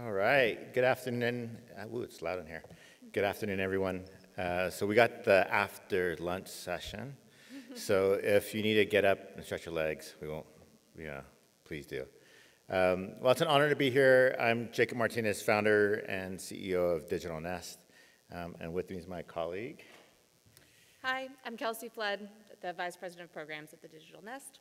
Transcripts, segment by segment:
All right, good afternoon. Ooh, it's loud in here. Good afternoon, everyone. So we got the after lunch session. So if you need to get up and stretch your legs, please do. Well, it's an honor to be here. I'm Jacob Martinez, founder and CEO of Digital Nest. And with me is my colleague. Hi, I'm Kelsey Flood, the Vice President of Programs at the Digital Nest.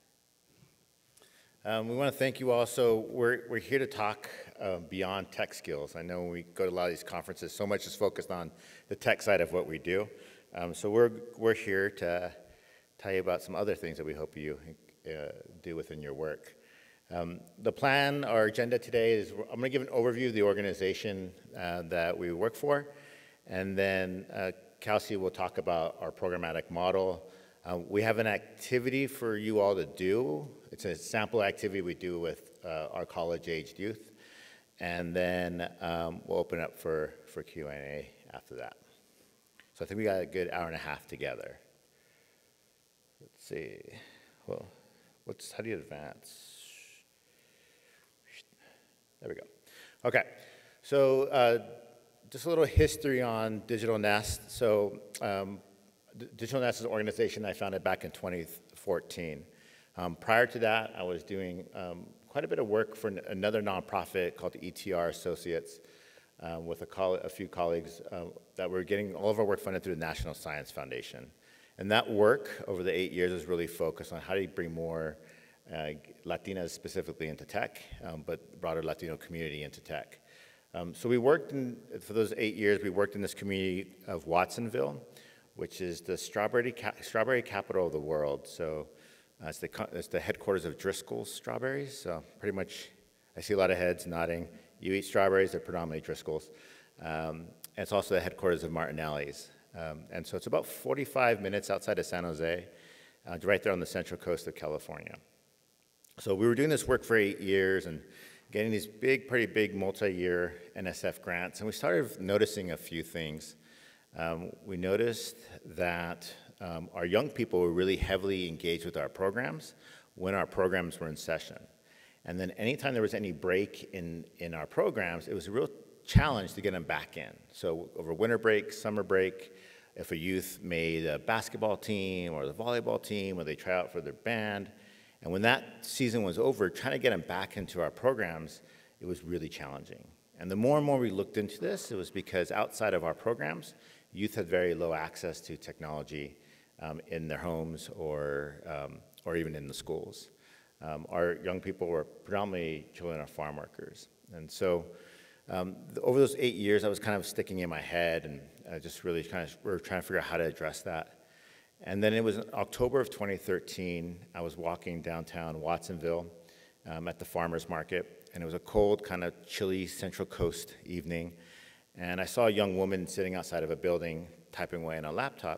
We want to thank you all. So we're here to talk beyond tech skills. I know when we go to a lot of these conferences, so much is focused on the tech side of what we do. So we're here to tell you about some other things that we hope you do within your work. The plan, our agenda today is I'm going to give an overview of the organization that we work for, and then Kelsey will talk about our programmatic model. We have an activity for you all to do. It's a sample activity we do with our college-aged youth, and then we'll open it up for Q&A after that. So I think we got a good hour and a half together. Let's see. Well, how do you advance? There we go. Okay. So just a little history on Digital Nest. So Digital Nest is an organization I founded back in 2014. Prior to that, I was doing quite a bit of work for another nonprofit called ETR Associates with a few colleagues that were getting all of our work funded through the National Science Foundation. And that work over the 8 years was really focused on how do you bring more Latinas specifically into tech, but broader Latino community into tech. So we worked for those 8 years, we worked in this community of Watsonville, which is the strawberry capital of the world. So it's the headquarters of Driscoll's Strawberries. So pretty much, I see a lot of heads nodding. You eat strawberries, they're predominantly Driscoll's. And it's also the headquarters of Martinez. And so it's about 45 minutes outside of San Jose, right there on the central coast of California. So we were doing this work for 8 years and getting these pretty big multi-year NSF grants. And we started noticing a few things. We noticed that our young people were really heavily engaged with our programs when our programs were in session. And then anytime there was any break in our programs, it was a real challenge to get them back in. So over winter break, summer break, if a youth made a basketball team or the volleyball team, or they try out for their band, and when that season was over, trying to get them back into our programs, it was really challenging. And the more and more we looked into this, it was because outside of our programs, youth had very low access to technology in their homes or even in the schools. Our young people were predominantly children of farm workers. And so over those 8 years, I was kind of sticking in my head and just really we were trying to figure out how to address that. And then it was in October of 2013, I was walking downtown Watsonville at the farmer's market, and it was a cold, kind of chilly Central Coast evening. And I saw a young woman sitting outside of a building typing away on a laptop.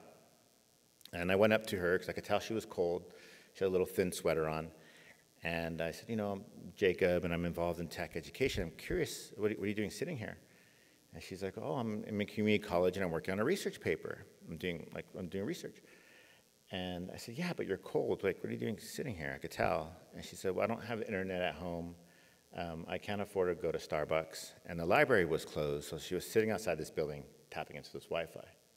And I went up to her because I could tell she was cold. She had a little thin sweater on. And I said, I'm Jacob, and I'm involved in tech education. I'm curious, what are you doing sitting here? And she's like, I'm in community college, and I'm working on a research paper. I'm doing research. And I said, yeah, but you're cold. Like, what are you doing sitting here? I could tell. And she said, well, I don't have internet at home. I can't afford to go to Starbucks. And the library was closed, so she was sitting outside this building tapping into this Wi-Fi.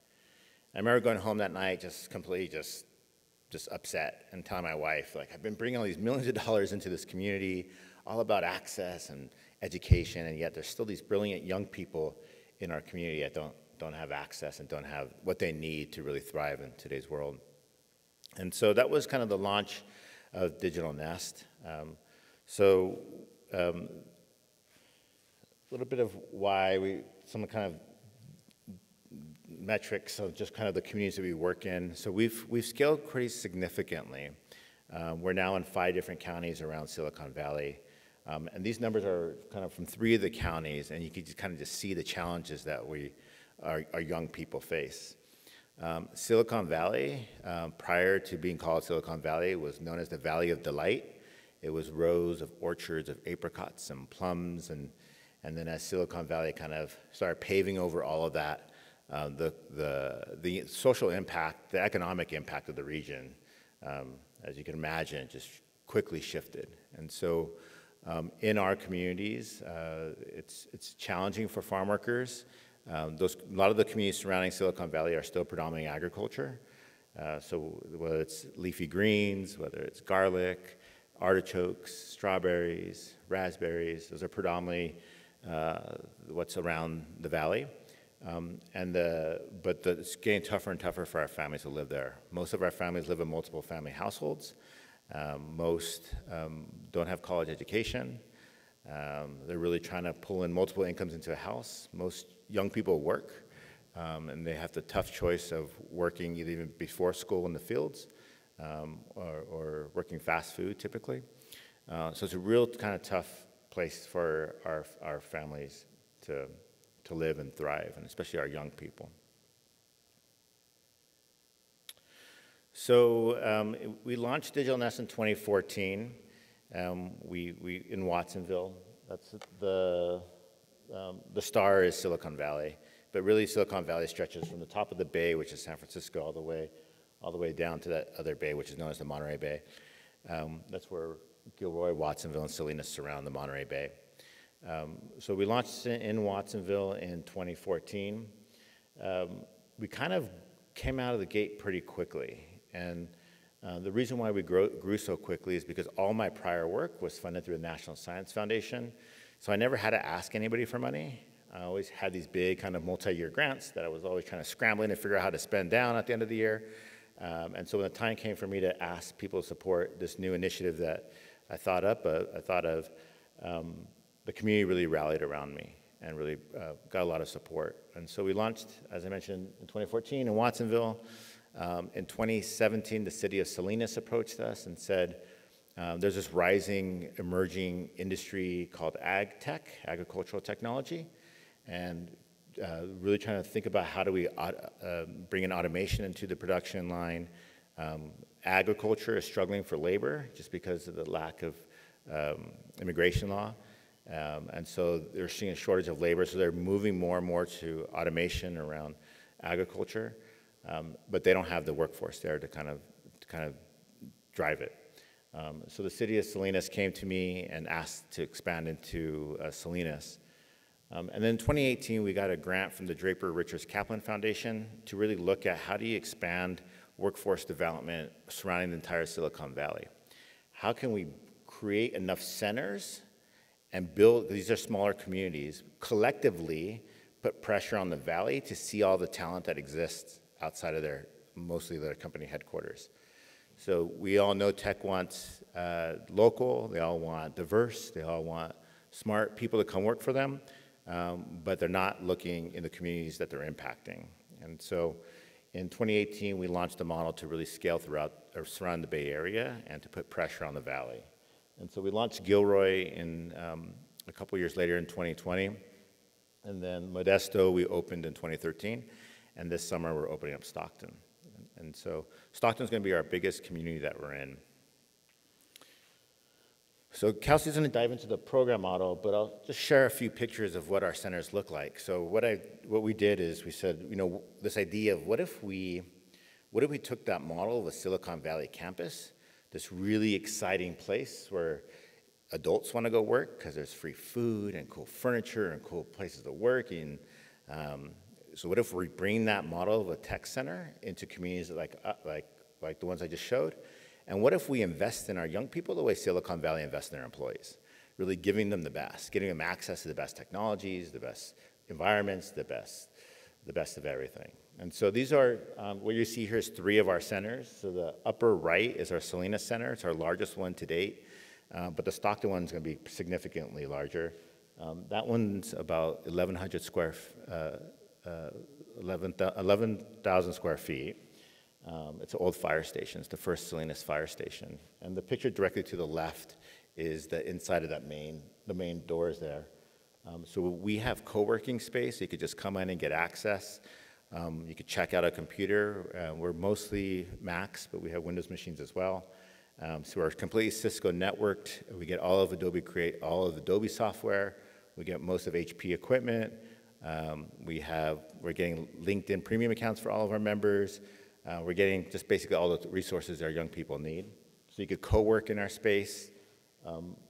I remember going home that night just completely just upset and telling my wife, like, I've been bringing all these millions of dollars into this community, all about access and education, and yet there's still these brilliant young people in our community that don't have access and don't have what they need to really thrive in today's world. And so that was kind of the launch of Digital Nest. A little bit of why some kind of metrics of just kind of the communities that we work in. So we've scaled pretty significantly. We're now in 5 different counties around Silicon Valley. And these numbers are kind of from 3 of the counties, and you can just kind of see the challenges that our young people face. Silicon Valley, prior to being called Silicon Valley, was known as the Valley of Delight. It was rows of orchards of apricots and plums, and then as Silicon Valley kind of started paving over all of that, the social impact, the economic impact of the region, as you can imagine, just quickly shifted. And so in our communities. It's challenging for farm workers. A lot of the communities surrounding Silicon Valley are still predominantly agriculture. So whether it's leafy greens, whether it's garlic, artichokes, strawberries, raspberries, those are predominantly what's around the valley. But it's getting tougher and tougher for our families to live there. Most of our families live in multiple family households. Most don't have college education. They're really trying to pull in multiple incomes into a house. Most young people work, and they have the tough choice of working either even before school in the fields or working fast food typically. So it's a real kind of tough place for our families to live and thrive, and especially our young people. So we launched Digital Nest in 2014. We in Watsonville. That's the star is Silicon Valley, but really Silicon Valley stretches from the top of the bay, which is San Francisco, all the way down to that other bay, which is known as the Monterey Bay. That's where Gilroy, Watsonville, and Salinas surround the Monterey Bay. So we launched in Watsonville in 2014. We kind of came out of the gate pretty quickly. And the reason why we grew so quickly is because all my prior work was funded through the National Science Foundation. So I never had to ask anybody for money. I always had these big kind of multi-year grants that I was always kind of scrambling to figure out how to spend down at the end of the year. And so when the time came for me to ask people to support this new initiative that I thought of, the community really rallied around me and really got a lot of support. And so we launched, as I mentioned, in 2014 in Watsonville. In 2017, the city of Salinas approached us and said, there's this rising, emerging industry called ag tech, agricultural technology, and really trying to think about how do we bring in automation into the production line. Agriculture is struggling for labor just because of the lack of immigration law. And so they're seeing a shortage of labor, so they're moving more and more to automation around agriculture. But they don't have the workforce there to kind of drive it. So the city of Salinas came to me and asked to expand into Salinas. And then in 2018, we got a grant from the Draper Richards Kaplan Foundation to really look at how do you expand workforce development surrounding the entire Silicon Valley. How can we create enough centers and build, these are smaller communities, collectively put pressure on the valley to see all the talent that exists outside of mostly their company headquarters. So we all know tech wants local, they all want diverse, they all want smart people to come work for them, but they're not looking in the communities that they're impacting. And so in 2018, we launched a model to really scale throughout or surround the Bay Area and to put pressure on the valley. And so we launched Gilroy in a couple years later in 2020, and then Modesto we opened in 2013. And this summer, we're opening up Stockton. And so Stockton's going to be our biggest community that we're in. So Kelsey's going to dive into the program model, but I'll just share a few pictures of what our centers look like. So what we did is we said, this idea of what if we took that model of a Silicon Valley campus, this really exciting place where adults want to go work because there's free food and cool furniture and cool places to work, and so what if we bring that model of a tech center into communities like the ones I just showed? And what if we invest in our young people the way Silicon Valley invests in their employees? Really giving them the best, getting them access to the best technologies, the best environments, the best of everything. And so these are, what you see here is 3 of our centers. So the upper right is our Salinas Center. It's our largest one to date, but the Stockton one's gonna be significantly larger. That one's about 11,000 square feet. It's an old fire station. It's the first Salinas fire station. And the picture directly to the left is the inside of the main doors there. So we have co-working space. You could just come in and get access. You could check out a computer. We're mostly Macs, but we have Windows machines as well. So we're completely Cisco networked. We get all of Adobe Create, all of Adobe software. We get most of HP equipment. We're getting LinkedIn premium accounts for all of our members. We're getting just basically all the resources our young people need. So you could co-work in our space.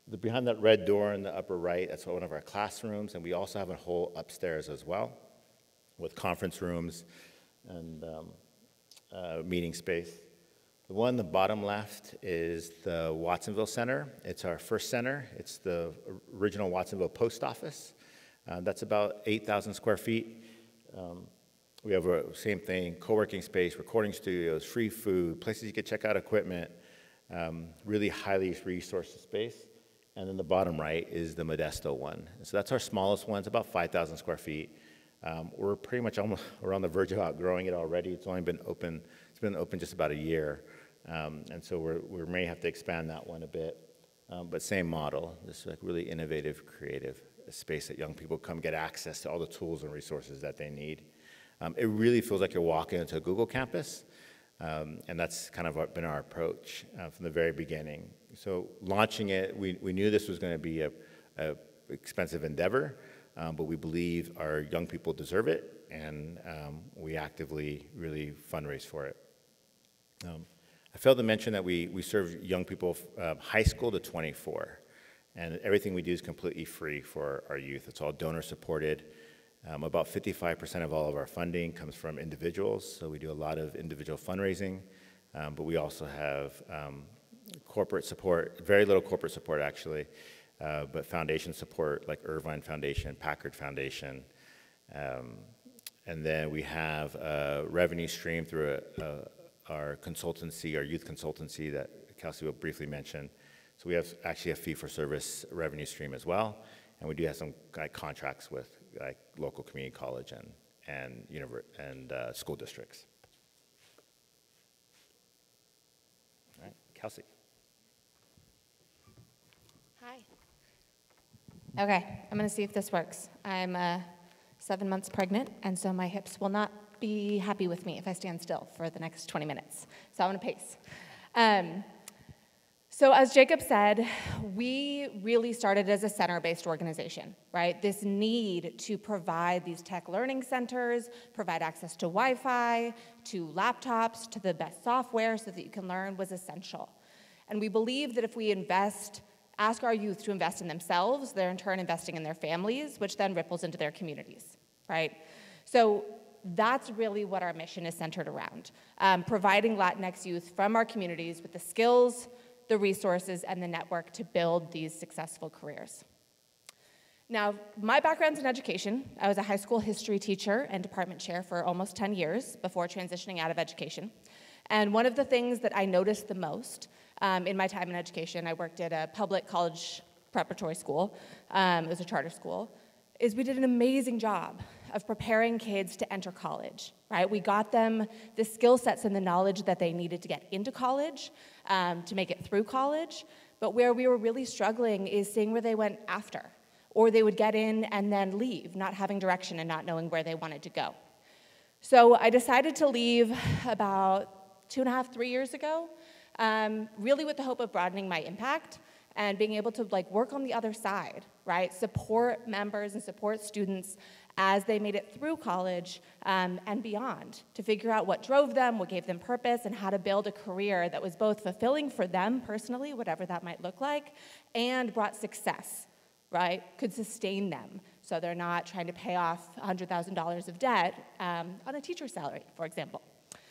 Behind that red door in the upper right, that's one of our classrooms, and we also have a whole upstairs as well with conference rooms and meeting space. The one in the bottom left is the Watsonville Center. It's our first center. It's the original Watsonville post office. That's about 8,000 square feet. We have a same thing, co-working space, recording studios, free food, places you can check out equipment, really highly resourced space. And then the bottom right is the Modesto one. So that's our smallest one. It's about 5,000 square feet. We're pretty much we're on the verge of outgrowing it already. It's been open just about a year. And so we may have to expand that one a bit. But same model, this like really innovative, creative space that young people come get access to all the tools and resources that they need. It really feels like you're walking into a Google campus. And that's kind of been our approach from the very beginning. So launching it, we knew this was going to be a expensive endeavor, but we believe our young people deserve it, and we actively really fundraise for it. I failed to mention that we serve young people high school to 24, and everything we do is completely free for our youth. It's all donor supported. About 55% of all of our funding comes from individuals, so we do a lot of individual fundraising, but we also have corporate support, very little corporate support actually, but foundation support like Irvine Foundation, Packard Foundation, and then we have a revenue stream through our consultancy, our youth consultancy that Kelsey will briefly mention. So we have actually a fee-for-service revenue stream as well, and we do have some contracts with local community college and school districts. All right, Kelsey. Hi. Okay, I'm going to see if this works. I'm 7 months pregnant, and so my hips will not be happy with me if I stand still for the next 20 minutes. So I'm going to pace. So as Jacob said, we really started as a center-based organization, right? This need to provide these tech learning centers, provide access to Wi-Fi, to laptops, to the best software so that you can learn was essential. And we believe that if we ask our youth to invest in themselves, they're in turn investing in their families, which then ripples into their communities, right? So that's really what our mission is centered around, providing Latinx youth from our communities with the skills, the resources, and the network to build these successful careers. Now, my background's in education. I was a high school history teacher and department chair for almost 10 years before transitioning out of education. And one of the things that I noticed the most in my time in education, I worked at a public college preparatory school, it was a charter school, is we did an amazing job of preparing kids to enter college, right? We got them the skill sets and the knowledge that they needed to get into college, to make it through college, but where we were really struggling is seeing where they went after, or they would get in and then leave, not having direction and not knowing where they wanted to go. So I decided to leave about 2.5, 3 years ago, really with the hope of broadening my impact and being able to work on the other side, right? Support members and support students as they made it through college and beyond, to figure out what drove them, what gave them purpose, and how to build a career that was both fulfilling for them personally, whatever that might look like, and brought success, right? Could sustain them, so they're not trying to pay off $100,000 of debt on a teacher's salary, for example.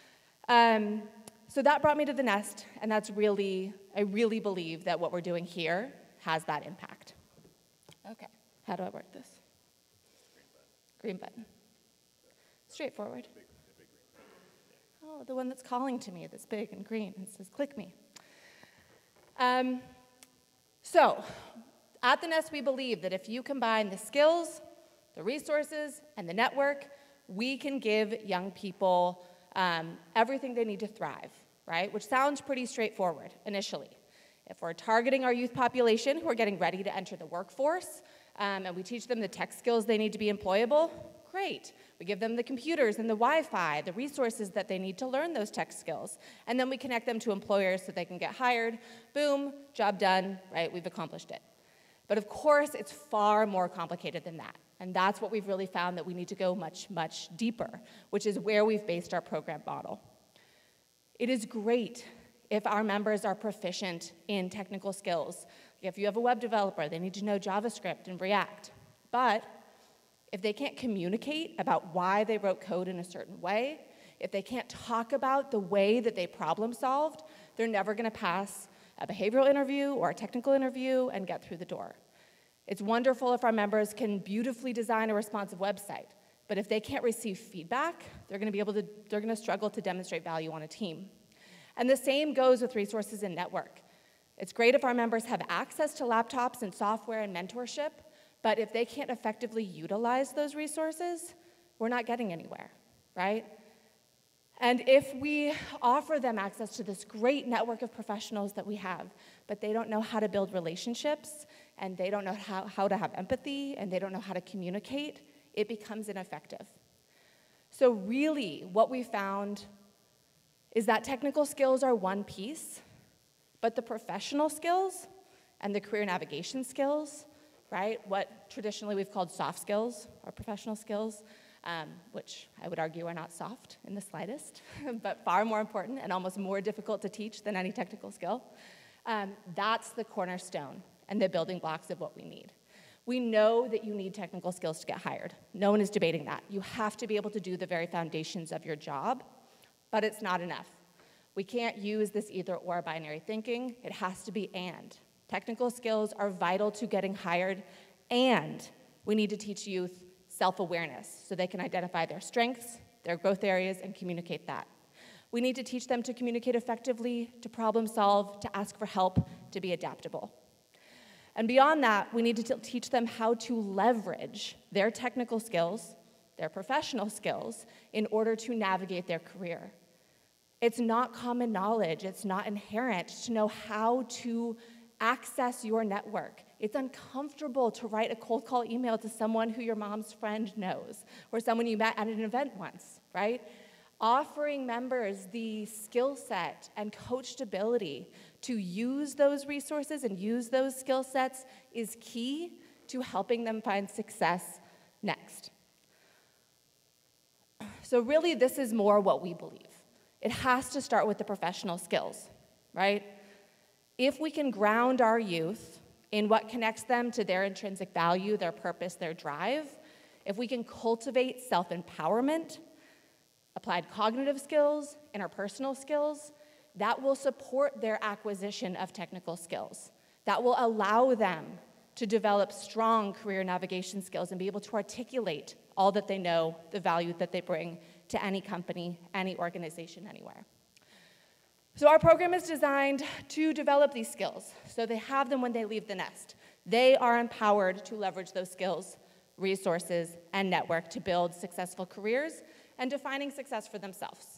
So that brought me to the Nest, and that's really, I really believe that what we're doing here has that impact. Okay, how do I work this? Green button. Straightforward. Oh, the one that's calling to me that's big and green. It says, click me. So, at the Nest, we believe that if you combine the skills, the resources, and the network, we can give young people everything they need to thrive, right? Which sounds pretty straightforward initially. If we're targeting our youth population who are getting ready to enter the workforce, and we teach them the tech skills they need to be employable, great. We give them the computers and the Wi-Fi, the resources that they need to learn those tech skills, and then we connect them to employers so they can get hired. Boom, job done, right? We've accomplished it. But of course, it's far more complicated than that, and that's what we've really found, that we need to go much, much deeper, which is where we've based our program model. It is great if our members are proficient in technical skills. If you have a web developer, they need to know JavaScript and React. But if they can't communicate about why they wrote code in a certain way, if they can't talk about the way that they problem solved, they're never going to pass a behavioral interview or a technical interview and get through the door. It's wonderful if our members can beautifully design a responsive website, but if they can't receive feedback, they're going to struggle to demonstrate value on a team. And the same goes with resources and network. It's great if our members have access to laptops and software and mentorship, but if they can't effectively utilize those resources, we're not getting anywhere, right? And if we offer them access to this great network of professionals that we have, but they don't know how to build relationships, and they don't know how to have empathy, and they don't know how to communicate, it becomes ineffective. So really, what we found is that technical skills are one piece, but the professional skills and the career navigation skills, right, what traditionally we've called soft skills or professional skills, which I would argue are not soft in the slightest, but far more important and almost more difficult to teach than any technical skill. That's the cornerstone and the building blocks of what we need. We know that you need technical skills to get hired. No one is debating that. You have to be able to do the very foundations of your job, but it's not enough. We can't use this either-or binary thinking. It has to be and. Technical skills are vital to getting hired, and we need to teach youth self-awareness so they can identify their strengths, their growth areas, and communicate that. We need to teach them to communicate effectively, to problem solve, to ask for help, to be adaptable. And beyond that, we need to teach them how to leverage their technical skills, their professional skills, in order to navigate their career. It's not common knowledge, it's not inherent to know how to access your network. It's uncomfortable to write a cold call email to someone who your mom's friend knows, or someone you met at an event once, right? Offering members the skill set and coached ability to use those resources and use those skill sets is key to helping them find success next. So really, this is more what we believe. It has to start with the professional skills, right? If we can ground our youth in what connects them to their intrinsic value, their purpose, their drive, if we can cultivate self-empowerment, applied cognitive skills, interpersonal skills, that will support their acquisition of technical skills. That will allow them to develop strong career navigation skills and be able to articulate all that they know, the value that they bring to any company, any organization, anywhere. So our program is designed to develop these skills so they have them when they leave the nest. They are empowered to leverage those skills, resources, and network to build successful careers and defining success for themselves.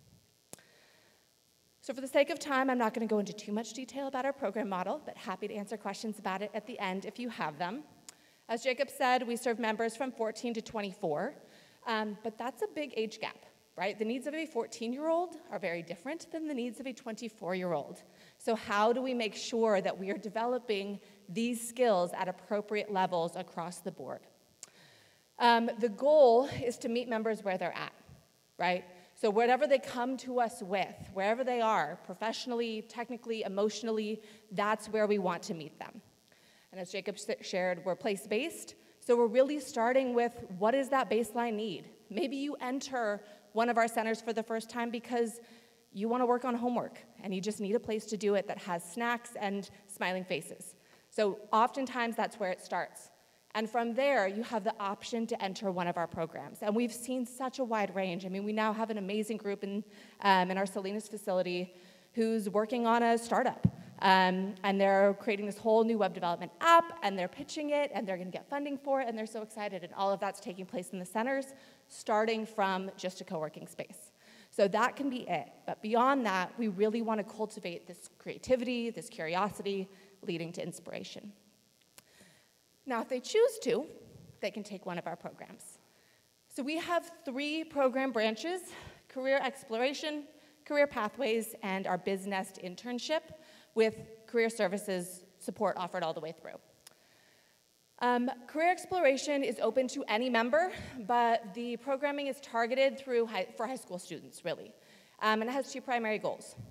So for the sake of time, I'm not going to go into too much detail about our program model, but happy to answer questions about it at the end if you have them. As Jacob said, we serve members from 14 to 24, but that's a big age gap, right? The needs of a 14-year-old are very different than the needs of a 24-year-old. So how do we make sure that we are developing these skills at appropriate levels across the board? The goal is to meet members where they're at, right? So whatever they come to us with, wherever they are, professionally, technically, emotionally, that's where we want to meet them. And as Jacob shared, we're place-based, so we're really starting with what is that baseline need? Maybe you enter one of our centers for the first time because you want to work on homework, and you just need a place to do it that has snacks and smiling faces. So oftentimes that's where it starts. And from there, you have the option to enter one of our programs. And we've seen such a wide range. I mean, we now have an amazing group in our Salinas facility who's working on a startup. And they're creating this whole new web development app, and they're pitching it, and they're going to get funding for it, and they're so excited. And all of that's taking place in the centers, starting from just a co-working space. So that can be it. But beyond that, we really want to cultivate this creativity, this curiosity, leading to inspiration. Now, if they choose to, they can take one of our programs. So we have 3 program branches: career exploration, career pathways, and our BizNest internship with career services support offered all the way through. Career exploration is open to any member, but the programming is targeted for high school students, really. And it has 2 primary goals.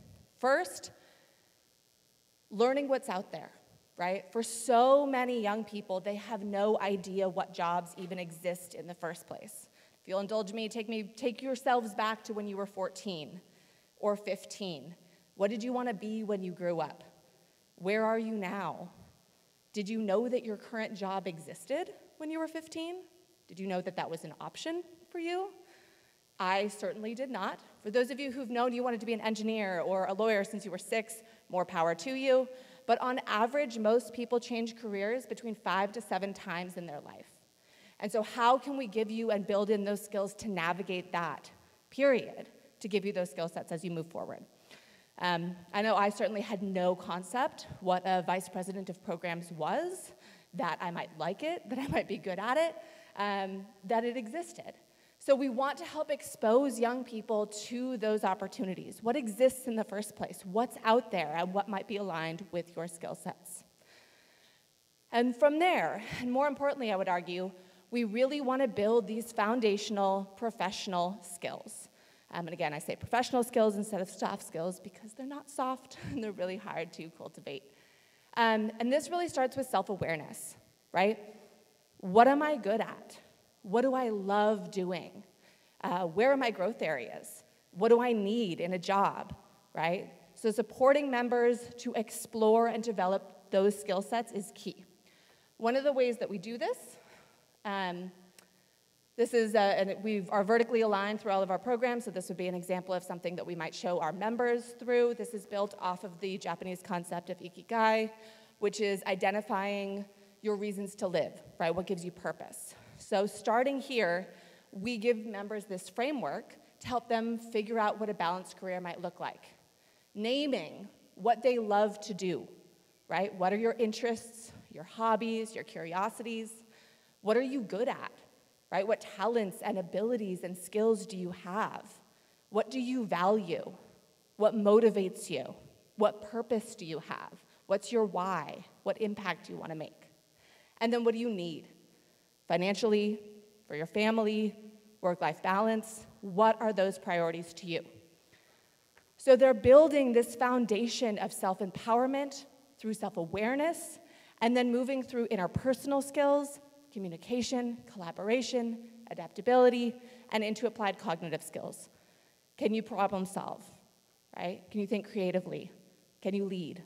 First, learning what's out there, right? For so many young people, they have no idea what jobs even exist in the first place. If you'll indulge me, take yourselves back to when you were 14 or 15. What did you want to be when you grew up? Where are you now? Did you know that your current job existed when you were 15? Did you know that that was an option for you? I certainly did not. For those of you who've known you wanted to be an engineer or a lawyer since you were 6, more power to you. But on average, most people change careers between 5 to 7 times in their life. And so how can we give you and build in those skills to navigate that period, to give you those skill sets as you move forward? I know I certainly had no concept what a vice president of programs was, that I might like it, that I might be good at it, that it existed. So we want to help expose young people to those opportunities. What exists in the first place? What's out there and what might be aligned with your skill sets? And from there, and more importantly, I would argue, we really want to build these foundational professional skills. And again, I say professional skills instead of soft skills because they're not soft and they're really hard to cultivate. And this really starts with self-awareness, right? What am I good at? What do I love doing? Where are my growth areas? What do I need in a job, right? So supporting members to explore and develop those skill sets is key. One of the ways that we do this, and we are vertically aligned through all of our programs, so this would be an example of something that we might show our members through. This is built off of the Japanese concept of ikigai, which is identifying your reasons to live, right? What gives you purpose. So starting here, we give members this framework to help them figure out what a balanced career might look like. Naming what they love to do, right? What are your interests, your hobbies, your curiosities? What are you good at, right? What talents and abilities and skills do you have? What do you value? What motivates you? What purpose do you have? What's your why? What impact do you want to make? And then what do you need? Financially, for your family, work-life balance, what are those priorities to you? So they're building this foundation of self-empowerment through self-awareness, and then moving through interpersonal skills, communication, collaboration, adaptability, and into applied cognitive skills. Can you problem solve, right? Can you think creatively? Can you lead?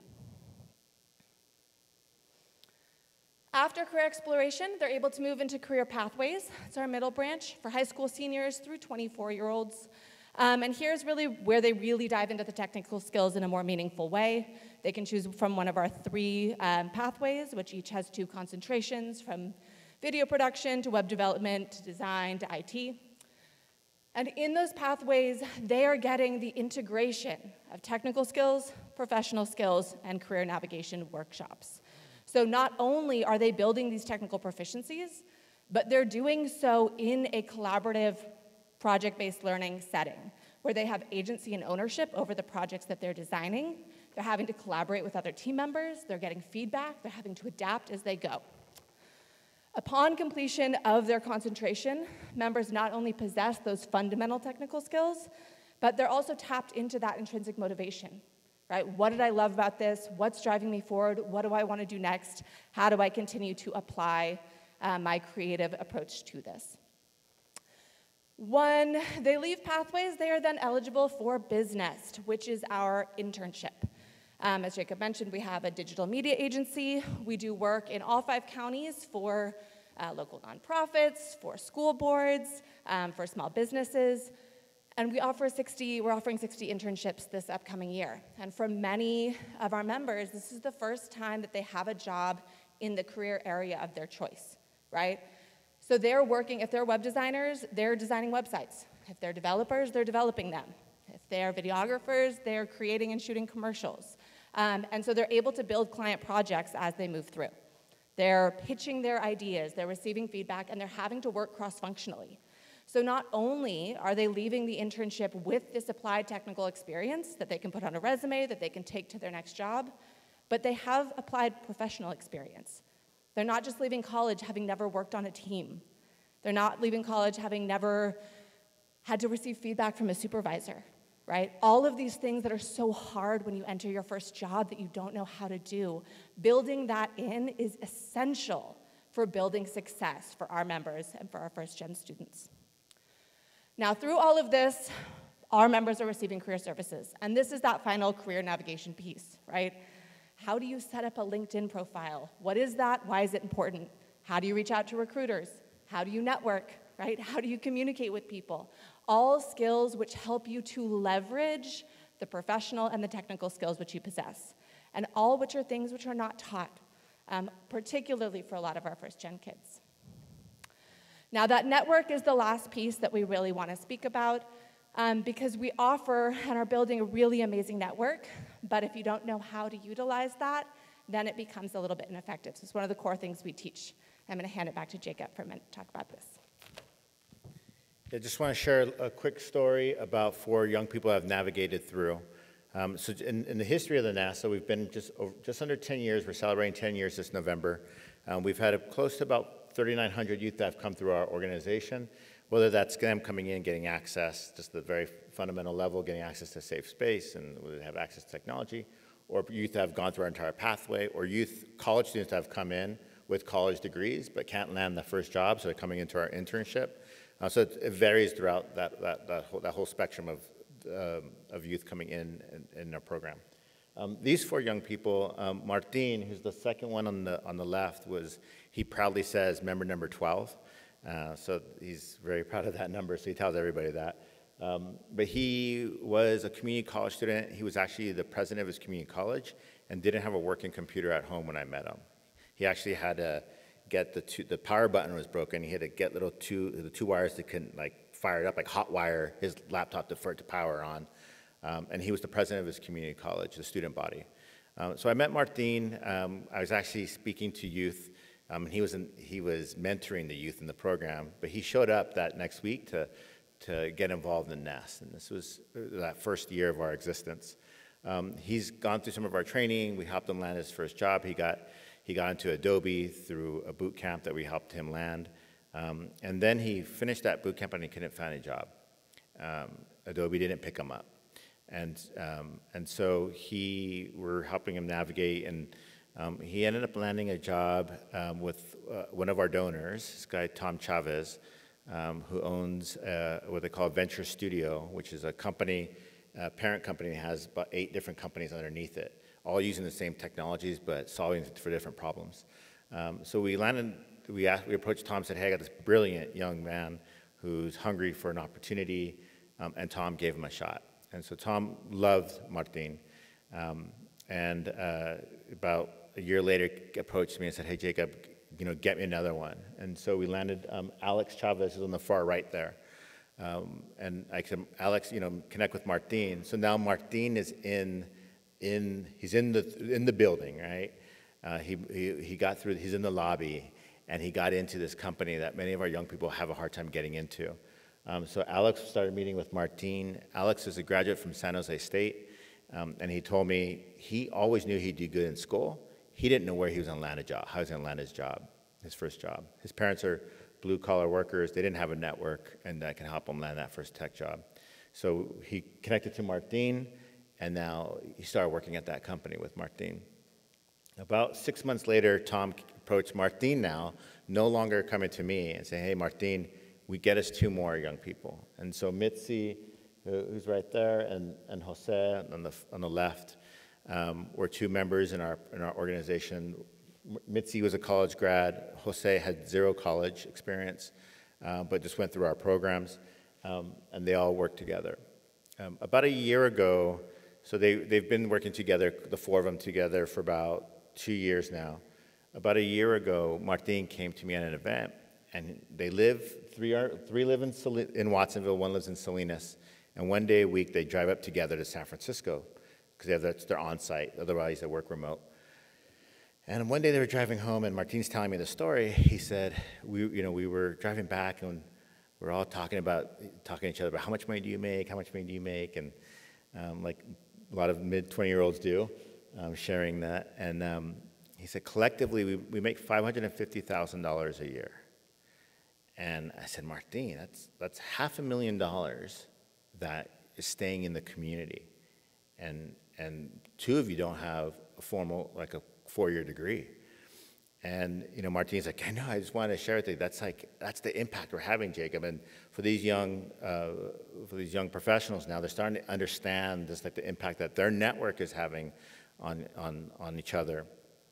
After career exploration, they're able to move into career pathways. It's our middle branch for high school seniors through 24-year-olds. And here's really where they really dive into the technical skills in a more meaningful way. They can choose from one of our 3 pathways, which each has 2 concentrations, from video production to web development to design to IT. And in those pathways, they are getting the integration of technical skills, professional skills, and career navigation workshops. So not only are they building these technical proficiencies, but they're doing so in a collaborative project-based learning setting where they have agency and ownership over the projects that they're designing. They're having to collaborate with other team members. They're getting feedback. They're having to adapt as they go. Upon completion of their concentration, members not only possess those fundamental technical skills, but they're also tapped into that intrinsic motivation. Right? What did I love about this? What's driving me forward? What do I want to do next? How do I continue to apply my creative approach to this? When they leave pathways, they are then eligible for BizNest, which is our internship. As Jacob mentioned, we have a digital media agency. We do work in all 5 counties for local nonprofits, for school boards, for small businesses. And we're offering 60 internships this upcoming year. And for many of our members, this is the first time that they have a job in the career area of their choice, right? So they're working, if they're web designers, they're designing websites. If they're developers, they're developing them. If they're videographers, they're creating and shooting commercials. And so they're able to build client projects as they move through. They're pitching their ideas, they're receiving feedback, and they're having to work cross-functionally. So not only are they leaving the internship with this applied technical experience that they can put on a resume, that they can take to their next job, but they have applied professional experience. They're not just leaving college having never worked on a team. They're not leaving college having never had to receive feedback from a supervisor, right? All of these things that are so hard when you enter your first job that you don't know how to do, building that in is essential for building success for our members and for our first-gen students. Now, through all of this, our members are receiving career services, and this is that final career navigation piece, right? How do you set up a LinkedIn profile? What is that? Why is it important? How do you reach out to recruiters? How do you network, right? How do you communicate with people? All skills which help you to leverage the professional and the technical skills which you possess, and all which are things which are not taught, particularly for a lot of our first-gen kids. Now, that network is the last piece that we really want to speak about, because we offer and are building a really amazing network, but if you don't know how to utilize that, then it becomes a little bit ineffective. So it's one of the core things we teach. I'm going to hand it back to Jacob for a minute to talk about this. I just want to share a quick story about 4 young people I've navigated through. So in the history of the NASA, we've been just under 10 years. We're celebrating 10 years this November. We've had close to about 3,900 youth that have come through our organization, whether that's them coming in, getting access, just the very fundamental level, getting access to safe space and whether they have access to technology, or youth that have gone through our entire pathway, or college students that have come in with college degrees but can't land the first job, so they're coming into our internship. So it varies throughout that whole spectrum of youth coming in our program. These 4 young people, Martin, who's the second one on the left, he proudly says member number 12. So he's very proud of that number, so he tells everybody that. But he was a community college student. He was actually the president of his community college and didn't have a working computer at home when I met him. He actually had to get the power button was broken. He had to get the 2 wires that couldn't fire it up, like hot wire his laptop for it to power on. And he was the president of his community college, the student body. So I met Martin. I was actually speaking to youth. He was mentoring the youth in the program, but he showed up that next week to get involved in NEST, and this was that first year of our existence. He's gone through some of our training. We helped him land his first job. He got into Adobe through a boot camp that we helped him land, and then he finished that boot camp and he couldn't find a job. Adobe didn't pick him up, and so we're helping him navigate, and he ended up landing a job with one of our donors, this guy Tom Chavez, who owns what they call a venture studio, which is a company, parent company that has about 8 different companies underneath it, all using the same technologies but solving for different problems. So we approached Tom and said, hey, I got this brilliant young man who's hungry for an opportunity, and Tom gave him a shot. And so Tom loved Martin, and about a year later approached me and said, hey, Jacob, get me another one. And so we landed Alex Chavez, who's on the far right there. And I said, Alex, connect with Martin. So now Martin is he's in the building, right? He got through, he's in the lobby, and he got into this company that many of our young people have a hard time getting into. So Alex started meeting with Martin. Alex is a graduate from San Jose State, and he told me he always knew he'd do good in school. He didn't know where he was going to land a job, how he was going to land his job, his first job. His parents are blue-collar workers. They didn't have a network, and that can help him land that first tech job. So he connected to Martin, and now he started working at that company with Martin. About 6 months later, Tom approached Martin now, no longer coming to me and saying, hey, Martin, we get us 2 more young people. And so Mitzi, who's right there, and Jose on the left, were 2 members in our organization. Mitzi was a college grad. Jose had 0 college experience, but just went through our programs, and they all worked together. About a year ago, so they've been working together, the 4 of them together, for about 2 years now. About a year ago, Martin came to me at an event, and they live, 3 live in Watsonville, 1 lives in Salinas, and 1 day a week they drive up together to San Francisco, because they're on-site, otherwise they work remote. And 1 day they were driving home, and Martin's telling me the story. He said, we were driving back, and we're all talking to each other about how much money do you make, how much money do you make, and like a lot of mid-20-year-olds do, sharing that. And he said, collectively, we make $550,000 a year. And I said, Martin, that's $500,000 that is staying in the community. And two of you don't have a formal, like a 4-year degree. And, Martine's like, I know, I just wanted to share with you. That's the impact we're having, Jacob. And for these young professionals now, they're starting to understand just like the impact that their network is having on each other.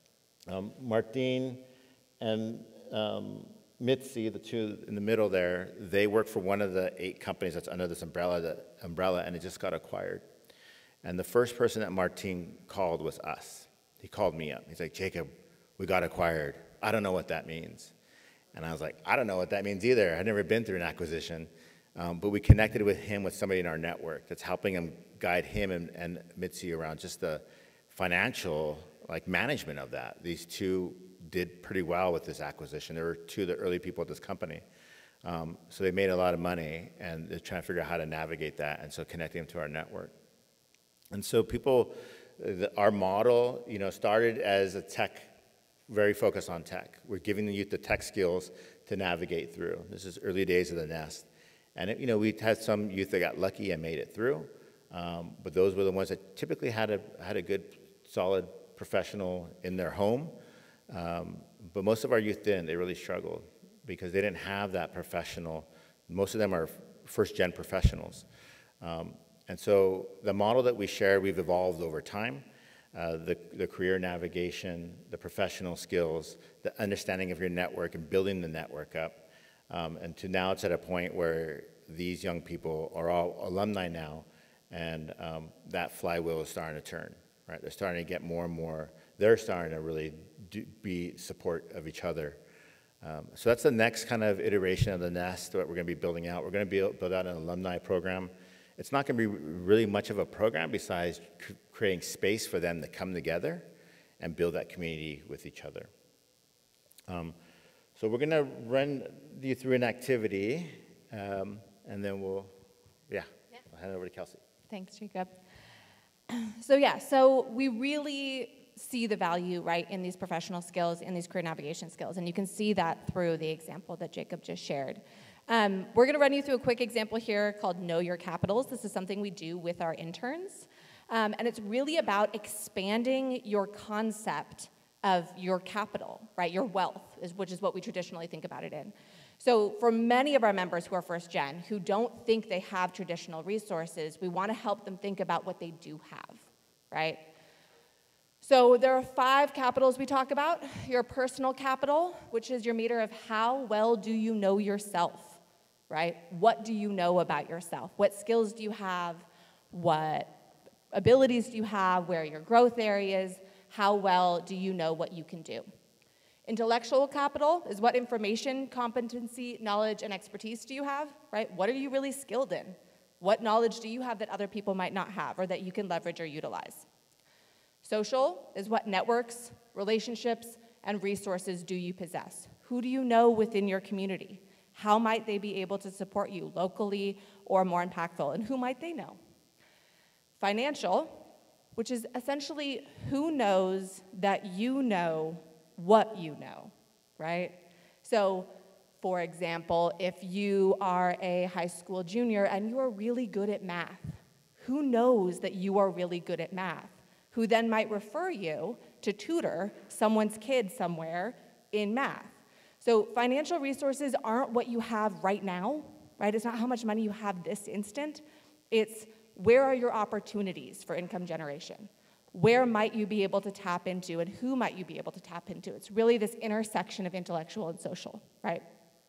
Martine and Mitzi, the two in the middle there, they work for one of the 8 companies that's under this umbrella, and it just got acquired. And the first person that Martine called was us. He called me up. He's like, Jacob, we got acquired. I don't know what that means. And I was like, I don't know what that means either. I've never been through an acquisition. But we connected with him with somebody in our network that's helping him guide him and Mitzi around just the financial management of that. These two did pretty well with this acquisition. They were two of the early people at this company. So they made a lot of money, and they're trying to figure out how to navigate that, and so connecting them to our network. And so our model, started as a tech, very focused on tech. We're giving the youth the tech skills to navigate through. This is early days of the Nest. And, we had some youth that got lucky and made it through, but those were the ones that typically had a good, solid professional in their home. But most of our youth didn't. They really struggled because they didn't have that professional. Most of them are first-gen professionals. And so the model that we share, we've evolved over time. The career navigation, the professional skills, the understanding of your network and building the network up. And now it's at a point where these young people are all alumni now, and that flywheel is starting to turn, right? They're starting to get more and more, they're starting to really be support of each other. So that's the next kind of iteration of the Nest that we're going to be building out. We're going to build out an alumni program. It's not going to be really much of a program besides creating space for them to come together and build that community with each other. So we're going to run you through an activity, and then I'll hand it over to Kelsey. Thanks, Jacob. So we really see the value, right, in these professional skills, in these career navigation skills, and you can see that through the example that Jacob just shared. We're going to run you through a quick example here called Know Your Capitals. This is something we do with our interns, and it's really about expanding your concept of your capital, right, your wealth, which is what we traditionally think about it in. So for many of our members who are first gen, who don't think they have traditional resources, we want to help them think about what they do have, right? So there are 5 capitals we talk about. Your personal capital, which is your meter of how well do you know yourself, right? What do you know about yourself? What skills do you have? What abilities do you have? Where are your growth areas? How well do you know what you can do? Intellectual capital is what information, competency, knowledge, and expertise do you have, right? What are you really skilled in? What knowledge do you have that other people might not have or that you can leverage or utilize? Social is what networks, relationships, and resources do you possess? Who do you know within your community? How might they be able to support you locally or more impactful? And who might they know? Financial, which is essentially who knows that you know what you know, right? So, for example, if you are a high school junior and you are really good at math, who knows that you are really good at math? Who then might refer you to tutor someone's kid somewhere in math. So financial resources aren't what you have right now, right? It's not how much money you have this instant. It's where are your opportunities for income generation? Where might you be able to tap into, and who might you be able to tap into? It's really this intersection of intellectual and social, right?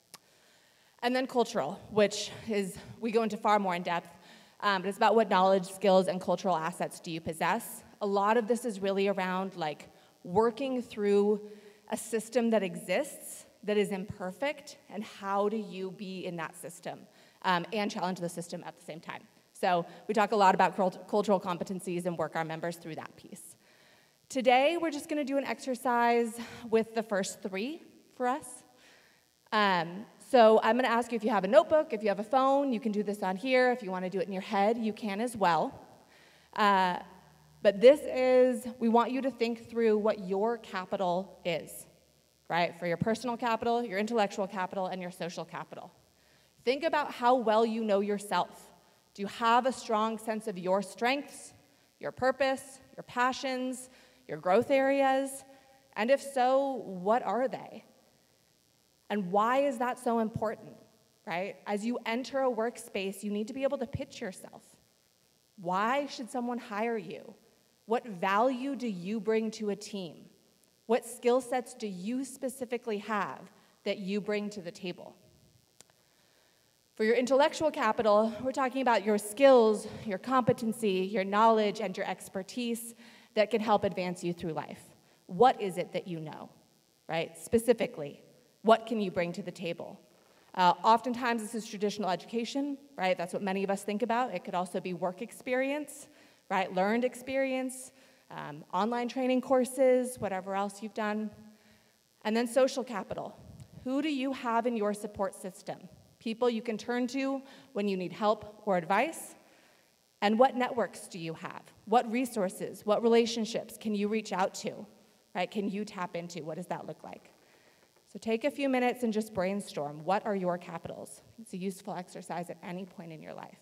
And then cultural, which is, we go into far more in depth, but it's about what knowledge, skills, and cultural assets do you possess. A lot of this is really around working through a system that exists that is imperfect, and how do you be in that system and challenge the system at the same time. So we talk a lot about cultural competencies and work our members through that piece. Today, we're just going to do an exercise with the first 3 for us. So I'm going to ask you if you have a notebook, if you have a phone, you can do this on here. If you want to do it in your head, you can as well. But we want you to think through what your capital is, right? For your personal capital, your intellectual capital, and your social capital. Think about how well you know yourself. Do you have a strong sense of your strengths, your purpose, your passions, your growth areas? And if so, what are they? And why is that so important, right? As you enter a workspace, you need to be able to pitch yourself. Why should someone hire you? What value do you bring to a team? What skill sets do you specifically have that you bring to the table? For your intellectual capital, we're talking about your skills, your competency, your knowledge, and your expertise that can help advance you through life. What is it that you know, right? Specifically, what can you bring to the table? Oftentimes, this is traditional education, right? That's what many of us think about. It could also be work experience, right? Learned experience, online training courses, whatever else you've done. And then social capital. Who do you have in your support system? People you can turn to when you need help or advice? And what networks do you have? What resources, what relationships can you reach out to, right? Can you tap into? What does that look like? So take a few minutes and just brainstorm. What are your capitals? It's a useful exercise at any point in your life.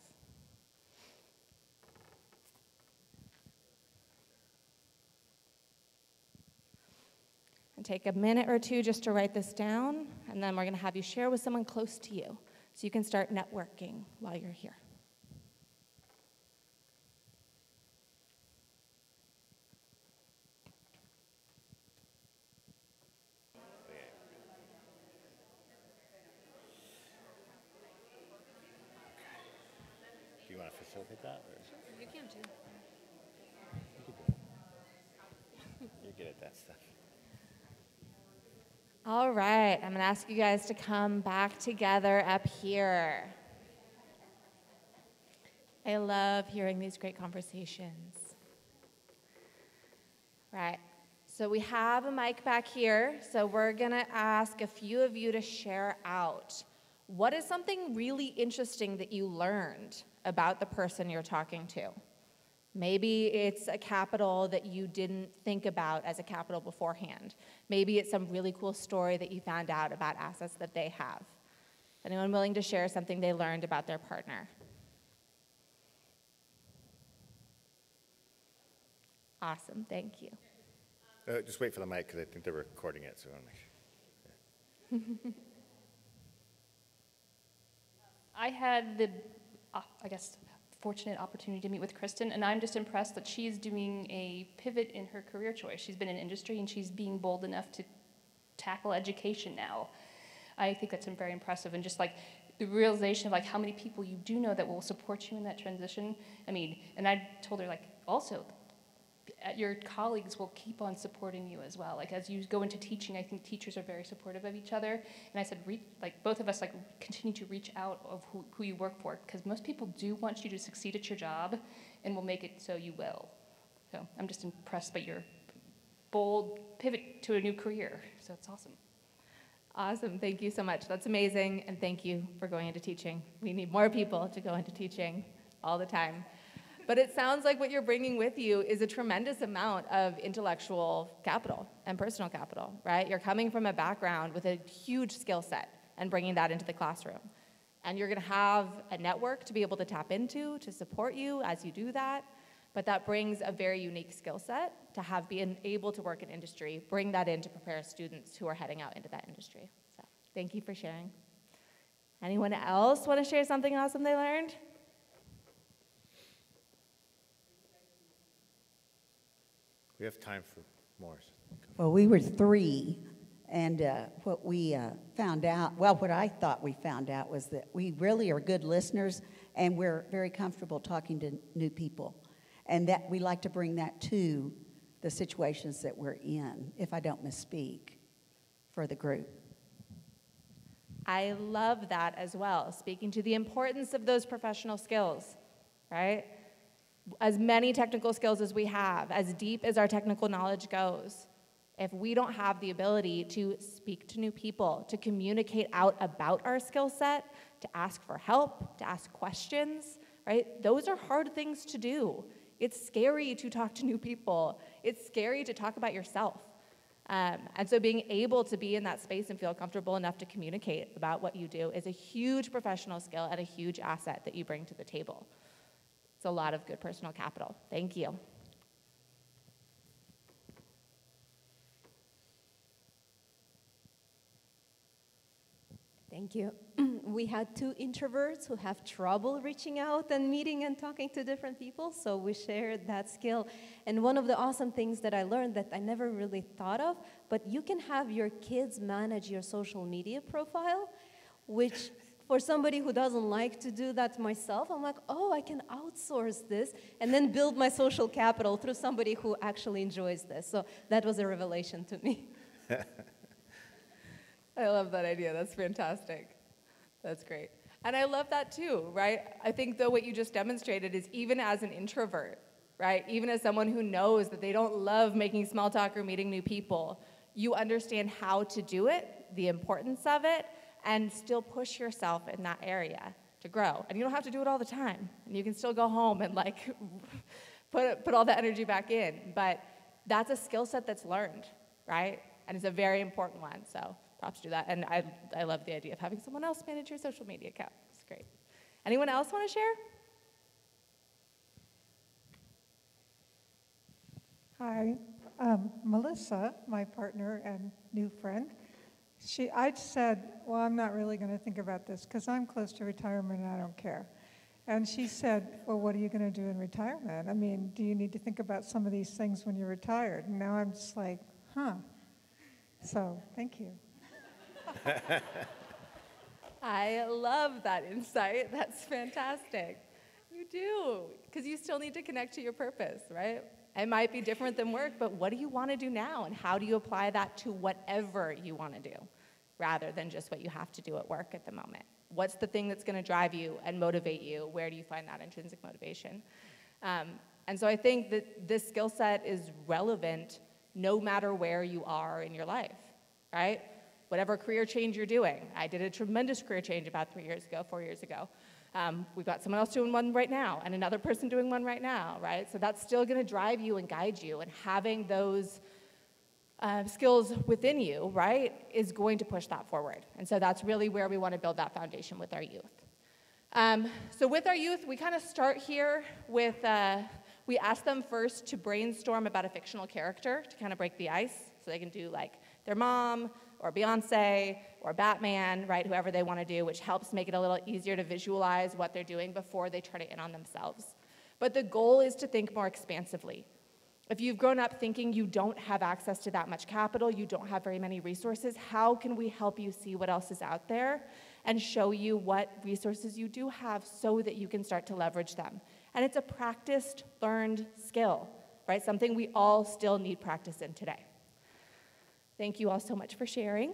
And take a minute or two just to write this down, and then we're going to have you share with someone close to you so you can start networking while you're here. Do you want to facilitate that? Or? You can too. You can do it. You're good at that stuff. All right, I'm going to ask you guys to come back together up here. I love hearing these great conversations. Right, so we have a mic back here, so we're going to ask a few of you to share out. What is something really interesting that you learned about the person you're talking to? Maybe it's a capital that you didn't think about as a capital beforehand. Maybe it's some really cool story that you found out about assets that they have. Anyone willing to share something they learned about their partner? Awesome, thank you. Just wait for the mic because I think they're recording it, so I want to make sure. I had the, fortunate opportunity to meet with Kristen, and I'm just impressed that she's doing a pivot in her career choice. She's been in industry, and she's being bold enough to tackle education now. I think that's very impressive, and just like the realization of like how many people you do know that will support you in that transition. I mean, and I told her like also, your colleagues will keep on supporting you as well. Like as you go into teaching, I think teachers are very supportive of each other. And I said, both of us continue to reach out of who you work for, because most people do want you to succeed at your job, and will make it so you will. So I'm just impressed by your bold pivot to a new career. So it's awesome. Awesome, thank you so much. That's amazing, and thank you for going into teaching. We need more people to go into teaching all the time. But it sounds like what you're bringing with you is a tremendous amount of intellectual capital and personal capital, right? You're coming from a background with a huge skill set and bringing that into the classroom. And you're going to have a network to be able to tap into to support you as you do that. But that brings a very unique skill set to have been able to work in industry, bring that in to prepare students who are heading out into that industry. So thank you for sharing. Anyone else want to share something awesome they learned? We have time for more. Well, we were three, and what we found out, well, what I thought we found out was that we really are good listeners, and we're very comfortable talking to new people, and that we like to bring that to the situations that we're in, if I don't misspeak, for the group. I love that as well, speaking to the importance of those professional skills, right? As many technical skills as we have, as deep as our technical knowledge goes, if we don't have the ability to speak to new people, to communicate out about our skill set, to ask for help, to ask questions, right? Those are hard things to do. It's scary to talk to new people. It's scary to talk about yourself. And so being able to be in that space and feel comfortable enough to communicate about what you do is a huge professional skill and a huge asset that you bring to the table. It's a lot of good personal capital. Thank you. Thank you. We had two introverts who have trouble reaching out and meeting and talking to different people, so we shared that skill. And one of the awesome things that I learned that I never really thought of, but you can have your kids manage your social media profile, which for somebody who doesn't like to do that myself, I'm like, oh, I can outsource this and then build my social capital through somebody who actually enjoys this. So that was a revelation to me. I love that idea. That's fantastic. That's great. And I love that too, right? I think though what you just demonstrated is even as an introvert, right? Even as someone who knows that they don't love making small talk or meeting new people, you understand how to do it, the importance of it, and still push yourself in that area to grow. And you don't have to do it all the time. And you can still go home and like put all the energy back in. But that's a skill set that's learned, right? And it's a very important one. So props to that. And I love the idea of having someone else manage your social media account. It's great. Anyone else want to share? Hi, Melissa, my partner and new friend. I said, well, I'm not really going to think about this because I'm close to retirement and I don't care. And she said, well, what are you going to do in retirement? I mean, do you need to think about some of these things when you're retired? And now I'm just like, huh. So, thank you. I love that insight. That's fantastic. You do, because you still need to connect to your purpose, right? It might be different than work, but what do you want to do now? And how do you apply that to whatever you want to do, rather than just what you have to do at work at the moment? What's the thing that's going to drive you and motivate you? Where do you find that intrinsic motivation? And so I think that this skill set is relevant no matter where you are in your life, right? Whatever career change you're doing. I did a tremendous career change about 4 years ago. We've got someone else doing one right now and another person doing one right now, right? So that's still going to drive you and guide you, and having those skills within you, right, is going to push that forward. And so that's really where we want to build that foundation with our youth. So with our youth, we kind of start here with, we ask them first to brainstorm about a fictional character to kind of break the ice, so they can do like their mom, or Beyonce, or Batman, right, whoever they want to do, which helps make it a little easier to visualize what they're doing before they turn it in on themselves. But the goal is to think more expansively. If you've grown up thinking you don't have access to that much capital, you don't have very many resources, how can we help you see what else is out there and show you what resources you do have so that you can start to leverage them? And it's a practiced, learned skill, right? Something we all still need practice in today. Thank you all so much for sharing.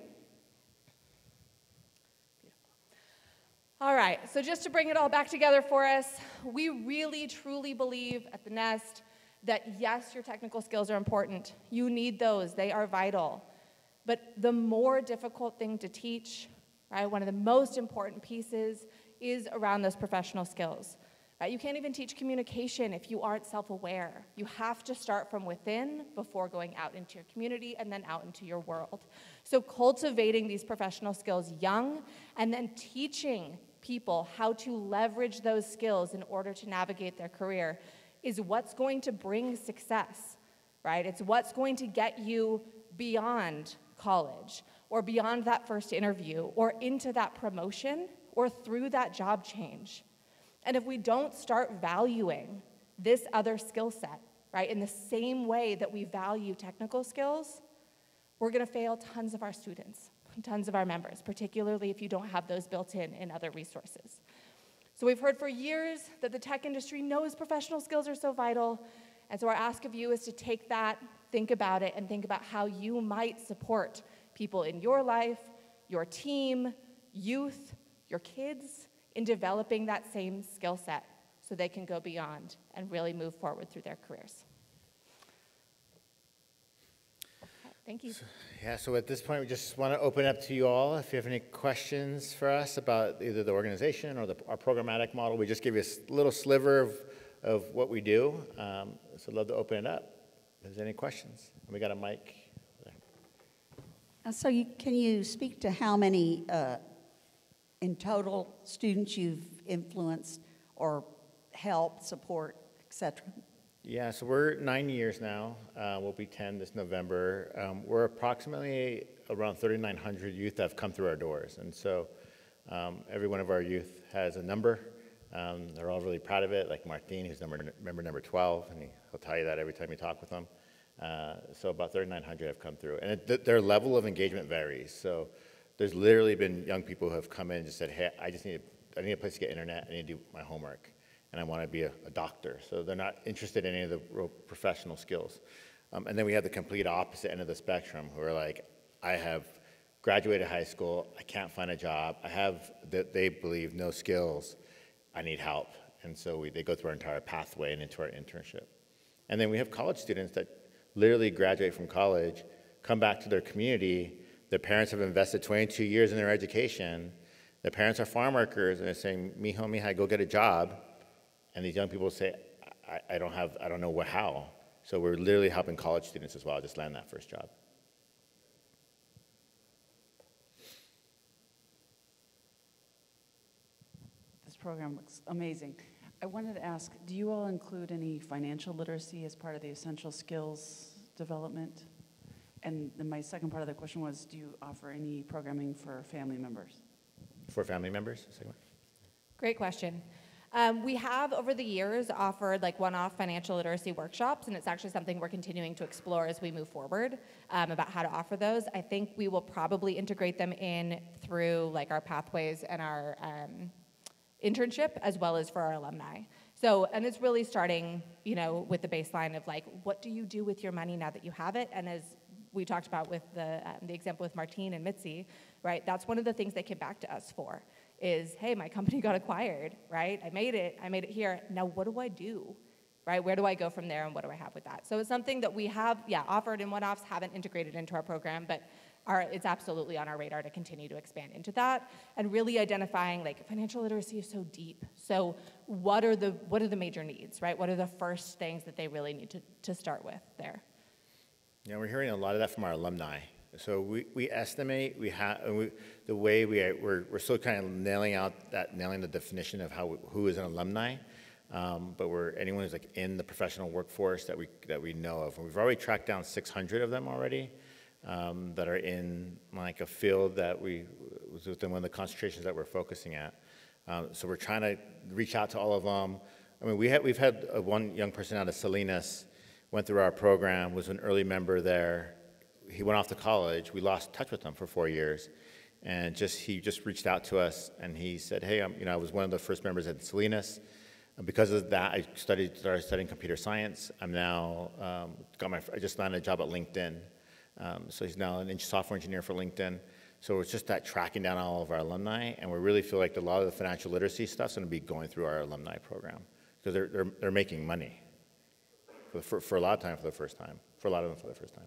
Beautiful. All right, so just to bring it all back together for us, we really, truly believe at the Nest that yes, your technical skills are important. You need those, they are vital. But the more difficult thing to teach, right, one of the most important pieces is around those professional skills. You can't even teach communication if you aren't self-aware. You have to start from within before going out into your community and then out into your world. So cultivating these professional skills young and then teaching people how to leverage those skills in order to navigate their career is what's going to bring success, right? It's what's going to get you beyond college or beyond that first interview or into that promotion or through that job change. And if we don't start valuing this other skill set, right, in the same way that we value technical skills, we're going to fail tons of our students, tons of our members, particularly if you don't have those built in other resources. So we've heard for years that the tech industry knows professional skills are so vital, and so our ask of you is to take that, think about it, and think about how you might support people in your life, your team, youth, your kids, in developing that same skill set so they can go beyond and really move forward through their careers. Okay, thank you. So at this point, we just want to open up to you all. If you have any questions for us about either the organization or our programmatic model, we just give you a little sliver of what we do. So I'd love to open it up. If there's any questions. We got a mic there. So can you speak to how many in total students you've influenced or helped, support, et cetera? Yeah, so we're 9 years now. We'll be 10 this November. We're approximately around 3,900 youth that have come through our doors. And so every one of our youth has a number. They're all really proud of it, like Martin, who's member number 12, and he'll tell you that every time you talk with him. So about 3,900 have come through. And their level of engagement varies. So there's literally been young people who have come in and just said, hey, I need a place to get internet, I need to do my homework, and I want to be a doctor. So they're not interested in any of the real professional skills. And then we have the complete opposite end of the spectrum, who are like, I have graduated high school, I can't find a job, I have, they believe, no skills, I need help. And so they go through our entire pathway and into our internship. And then we have college students that literally graduate from college, come back to their community, their parents have invested 22 years in their education, their parents are farm workers, and they're saying, mijo, mija, go get a job. And these young people say, I don't know how. So we're literally helping college students as well, just land that first job. This program looks amazing. I wanted to ask, do you all include any financial literacy as part of the essential skills development? And then my second part of the question was, do you offer any programming for family members? For family members? Great question. We have, over the years, offered like one-off financial literacy workshops, and it's actually something we're continuing to explore as we move forward about how to offer those. I think we will probably integrate them in through like our pathways and our internship, as well as for our alumni. So, and it's really starting, with the baseline of like, what do you do with your money now that you have it? And as we talked about with the example with Martine and Mitzi, right? That's one of the things they came back to us for. Is, hey, my company got acquired, right? I made it here. Now what do I do, right? Where do I go from there, and what do I have with that? So it's something that we have, offered in one-offs, haven't integrated into our program, but it's absolutely on our radar to continue to expand into that, and really identifying, like, financial literacy is so deep. So what are the major needs, right? What are the first things that they really need to start with there? Yeah, we're hearing a lot of that from our alumni. So we estimate the way we're still kind of nailing the definition of who is an alumni, but anyone who's like in the professional workforce that we know of. And we've already tracked down 600 of them already that are in like a field that was within one of the concentrations that we're focusing at. So we're trying to reach out to all of them. I mean, we've had one young person out of Salinas went through our program, was an early member there. He went off to college. We lost touch with him for 4 years, and he just reached out to us, and he said, "Hey, I was one of the first members at Salinas, and because of that, I started studying computer science. I'm now I just landed a job at LinkedIn, so he's now an software engineer for LinkedIn. So it's just that tracking down all of our alumni, and we really feel like a lot of the financial literacy stuff's going to be going through our alumni program because they're making money for a lot of time for the first time, for a lot of them for the first time."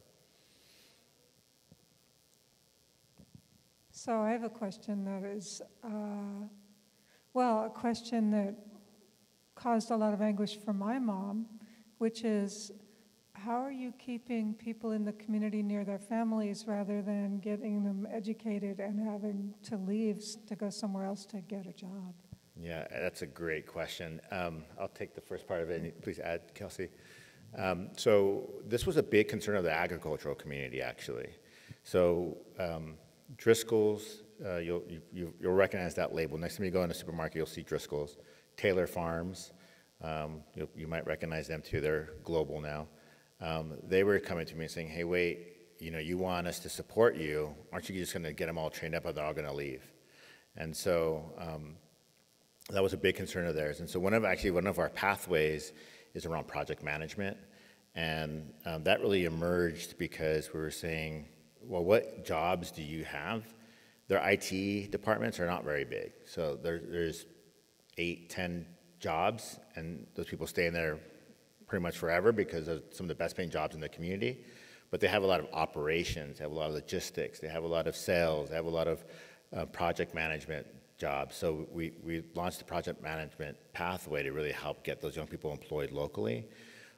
So I have a question that is, a question that caused a lot of anguish for my mom, which is, how are you keeping people in the community near their families rather than getting them educated and having to leave to go somewhere else to get a job? Yeah, that's a great question. I'll take the first part of it, and please add, Kelsey. So this was a big concern of the agricultural community, actually. So Driscoll's, you'll recognize that label. Next time you go in a supermarket, you'll see Driscoll's. Taylor Farms, you might recognize them too. They're global now. They were coming to me and saying, hey, wait, you want us to support you. Aren't you just going to get them all trained up or they're all going to leave? And so that was a big concern of theirs. And so one of our pathways is around project management. And that really emerged because we were saying, well, what jobs do you have? Their IT departments are not very big. So there's 8, 10 jobs, and those people stay in there pretty much forever because of some of the best paying jobs in the community. But they have a lot of operations, they have a lot of logistics, they have a lot of sales, they have a lot of project management jobs. So we launched the project management pathway to really help get those young people employed locally.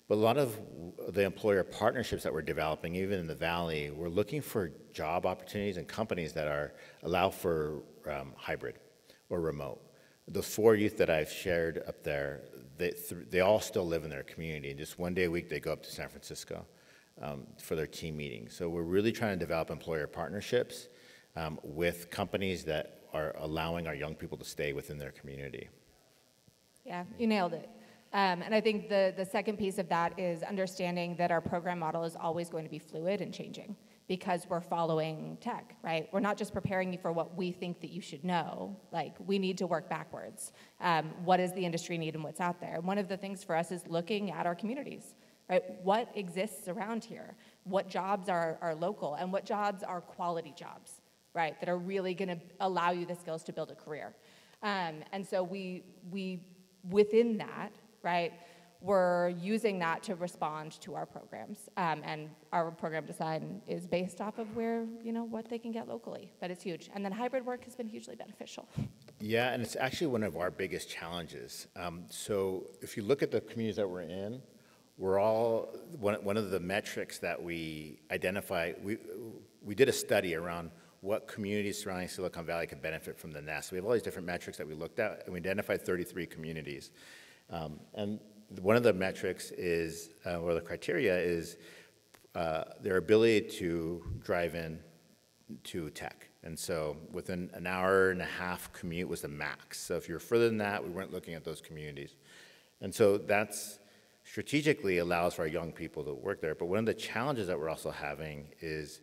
But a lot of the employer partnerships that we're developing, even in the Valley, we're looking for job opportunities and companies that allow for hybrid or remote. Those 4 youth that I've shared up there, they all still live in their community. And just one day a week, they go up to San Francisco for their team meetings. So we're really trying to develop employer partnerships with companies that are allowing our young people to stay within their community. Yeah, you nailed it. And I think the second piece of that is understanding that our program model is always going to be fluid and changing because we're following tech, right? We're not just preparing you for what we think that you should know. Like, we need to work backwards. What does the industry need and what's out there? And one of the things for us is looking at our communities, right? What exists around here? What jobs are local and what jobs are quality jobs, right? That are really gonna allow you the skills to build a career. And so we within that, right, we're using that to respond to our programs. And our program design is based off of where, what they can get locally, but it's huge. And then hybrid work has been hugely beneficial. Yeah, and it's actually one of our biggest challenges. So if you look at the communities that we're in, we're all, one of the metrics that we identify, we did a study around what communities surrounding Silicon Valley could benefit from the Nest. We have all these different metrics that we looked at, and we identified 33 communities. And one of the metrics is, or the criteria is, their ability to drive in to tech. And so within an hour and a half commute was the max. So if you're further than that, we weren't looking at those communities. And so that's strategically allows for our young people to work there. But one of the challenges that we're also having is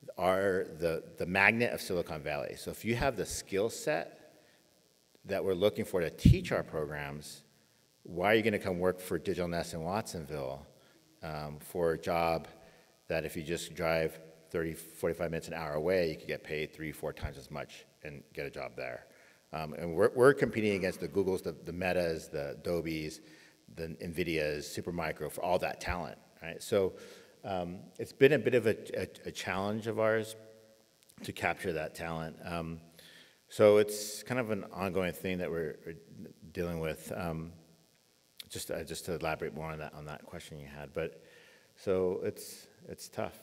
the magnet of Silicon Valley. So if you have the skill set that we're looking for to teach our programs, why are you going to come work for Digital Nest in Watsonville for a job that if you just drive 30, 45 minutes, an hour away, you could get paid 3-4 times as much and get a job there. And we're competing against the Googles, the Metas, the Adobes, the NVIDIAs, Supermicro, for all that talent, right? So it's been a bit of a challenge of ours to capture that talent. So it's kind of an ongoing thing that we're dealing with. Just to elaborate more on that question you had, but so it's tough.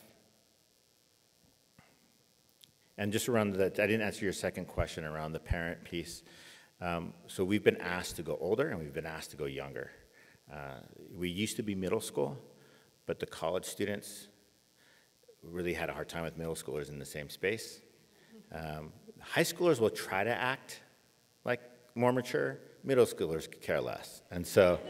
And just around that, I didn't answer your second question around the parent piece. So we've been asked to go older and we've been asked to go younger. We used to be middle school, but the college students really had a hard time with middle schoolers in the same space. High schoolers will try to act like more mature. Middle schoolers could care less. And so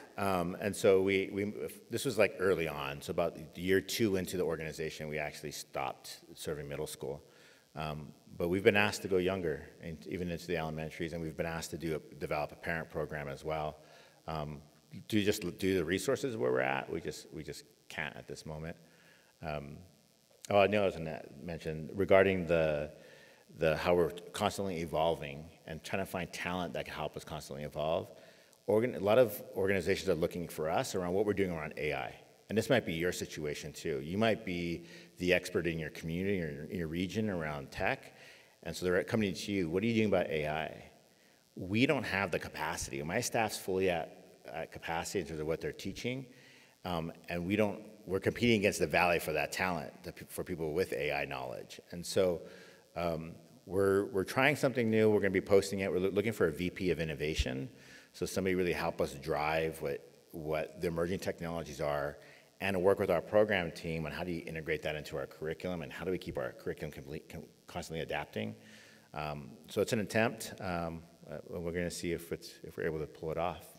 this was like early on. So about year 2 into the organization, we actually stopped serving middle school. But we've been asked to go younger, and even into the elementaries, and we've been asked to develop a parent program as well. Do the resources where we're at? We just can't at this moment. I know I was going to mention regarding the how we're constantly evolving and trying to find talent that can help us constantly evolve. A lot of organizations are looking for us around what we're doing around AI. And this might be your situation too. You might be the expert in your community or in your region around tech, and so they're coming to you, what are you doing about AI? We don't have the capacity. My staff's fully at capacity in terms of what they're teaching, and we're competing against the Valley for that talent, for people with AI knowledge. And so we're trying something new. We're going to be posting it. We're looking for a VP of innovation, so somebody really help us drive what the emerging technologies are, and work with our program team on how do you integrate that into our curriculum, and how do we keep our curriculum constantly adapting. So it's an attempt. We're going to see if we're able to pull it off.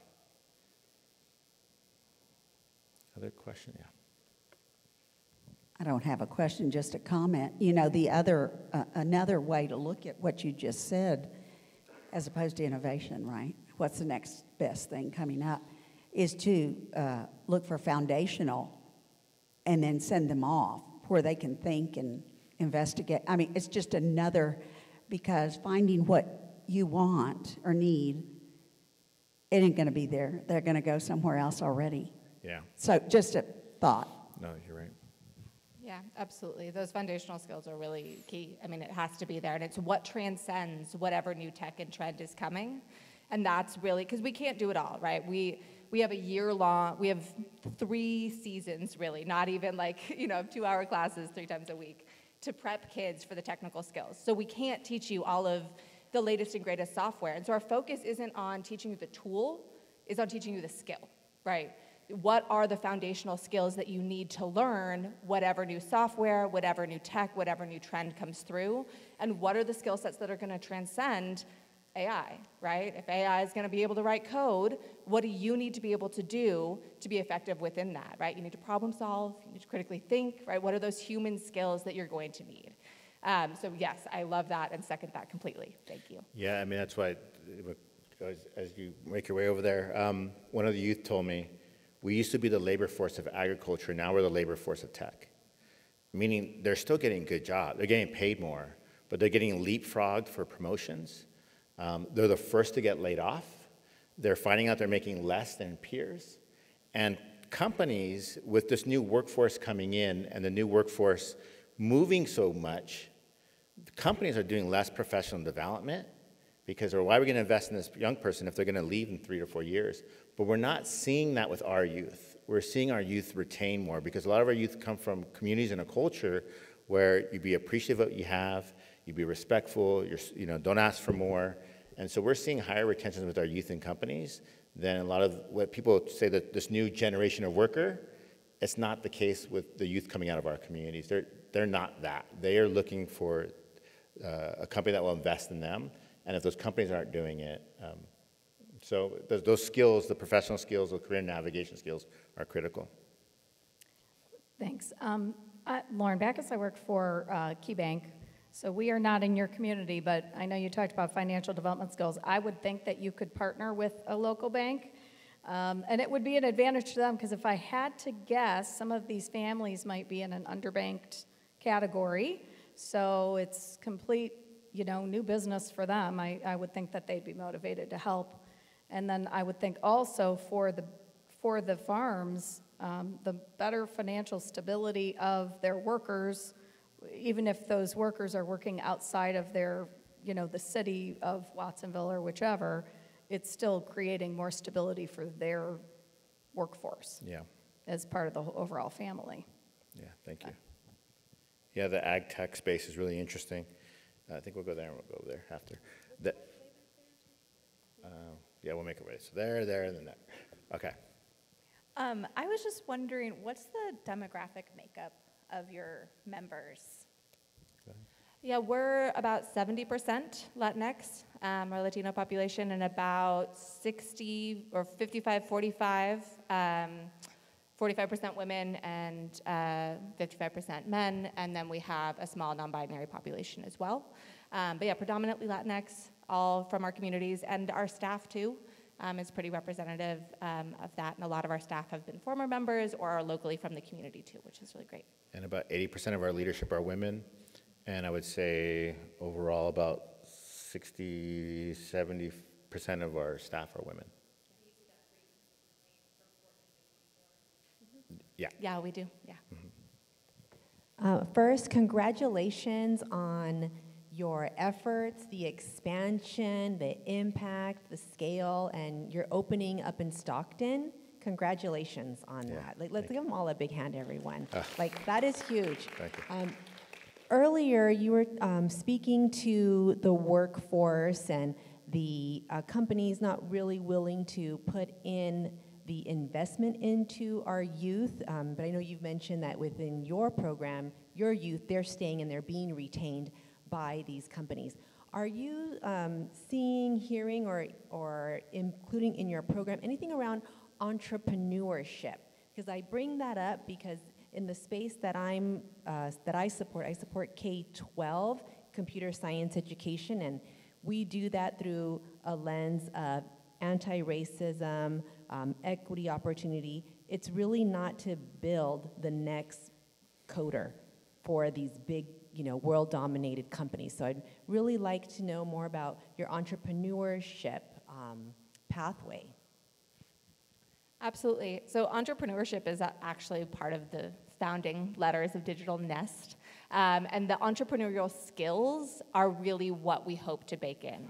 Other question? Yeah. I don't have a question, just a comment. Another way to look at what you just said, as opposed to innovation, right? What's the next best thing coming up, is to look for foundational and then send them off where they can think and investigate. I mean, it's just another, because finding what you want or need, it ain't going to be there. They're going to go somewhere else already. Yeah. So just a thought. No, you're right. Yeah, absolutely. Those foundational skills are really key. I mean, it has to be there, and it's what transcends whatever new tech and trend is coming. And that's really, because we can't do it all, right? We we have a year-long, we have 3 seasons, really, not even like, 2-hour classes 3 times a week, to prep kids for the technical skills. So we can't teach you all of the latest and greatest software. And so our focus isn't on teaching you the tool, it's on teaching you the skill, right? What are the foundational skills that you need to learn whatever new software, whatever new tech, whatever new trend comes through, and what are the skill sets that are going to transcend AI, right? If AI is going to be able to write code, what do you need to be able to do to be effective within that, right? You need to problem solve, you need to critically think, right? What are those human skills that you're going to need? So yes, I love that and second that completely. Thank you. Yeah, I mean, that's why, as you make your way over there, one of the youth told me, we used to be the labor force of agriculture, now we're the labor force of tech. Meaning they're still getting good jobs, they're getting paid more, but they're getting leapfrogged for promotions. They're the first to get laid off. They're finding out they're making less than peers. And companies, with this new workforce coming in and the new workforce moving so much, companies are doing less professional development because, or why are we going to invest in this young person if they're going to leave in 3 to 4 years? But we're not seeing that with our youth. We're seeing our youth retain more because a lot of our youth come from communities and a culture where you be appreciative of what you have, you be respectful, don't ask for more. And so we're seeing higher retention with our youth in companies than a lot of what people say that this new generation of worker. It's not the case with the youth coming out of our communities. They're not that. They are looking for a company that will invest in them. And if those companies aren't doing it, so those skills, the professional skills, the career navigation skills are critical. Thanks. Lauren Backus, I work for KeyBank. So we are not in your community, but I know you talked about financial development skills. I would think that you could partner with a local bank, and it would be an advantage to them because if I had to guess, some of these families might be in an underbanked category, so it's complete, new business for them. I would think that they'd be motivated to help. And then I would think also for the farms, the better financial stability of their workers, even if those workers are working outside of their, the city of Watsonville or whichever, it's still creating more stability for their workforce. Yeah. As part of the overall family. Yeah, thank you. Yeah, the ag tech space is really interesting. I think we'll go there and we'll go over there after. Yeah, we'll make it way. So there, and then there. Okay. I was just wondering, what's the demographic makeup of your members? Yeah, we're about 70% Latinx, our Latino population, and about 60 or 55, 45, 45% women and 55% men, and then we have a small non-binary population as well. But yeah, predominantly Latinx, all from our communities, and our staff too is pretty representative of that, and a lot of our staff have been former members or are locally from the community too, which is really great. And about 80% of our leadership are women, and I would say overall about 60, 70% of our staff are women. Yeah. Yeah, we do, yeah. First, congratulations on your efforts, the expansion, the impact, the scale, and your opening up in Stockton. Congratulations on that. Let's give them all a big hand, everyone. That is huge. Thank you. Earlier, you were speaking to the workforce and the companies not really willing to put in the investment into our youth, but I know you've mentioned that within your program, your youth, they're staying and they're being retained by these companies. Are you seeing, hearing, or including in your program anything around entrepreneurship? Because I bring that up because in the space that I support K-12 computer science education, and we do that through a lens of anti-racism, equity, opportunity. It's really not to build the next coder for these big, world-dominated companies. So I'd really like to know more about your entrepreneurship pathway. Absolutely. So entrepreneurship is actually part of the founding letters of Digital Nest. And the entrepreneurial skills are really what we hope to bake in,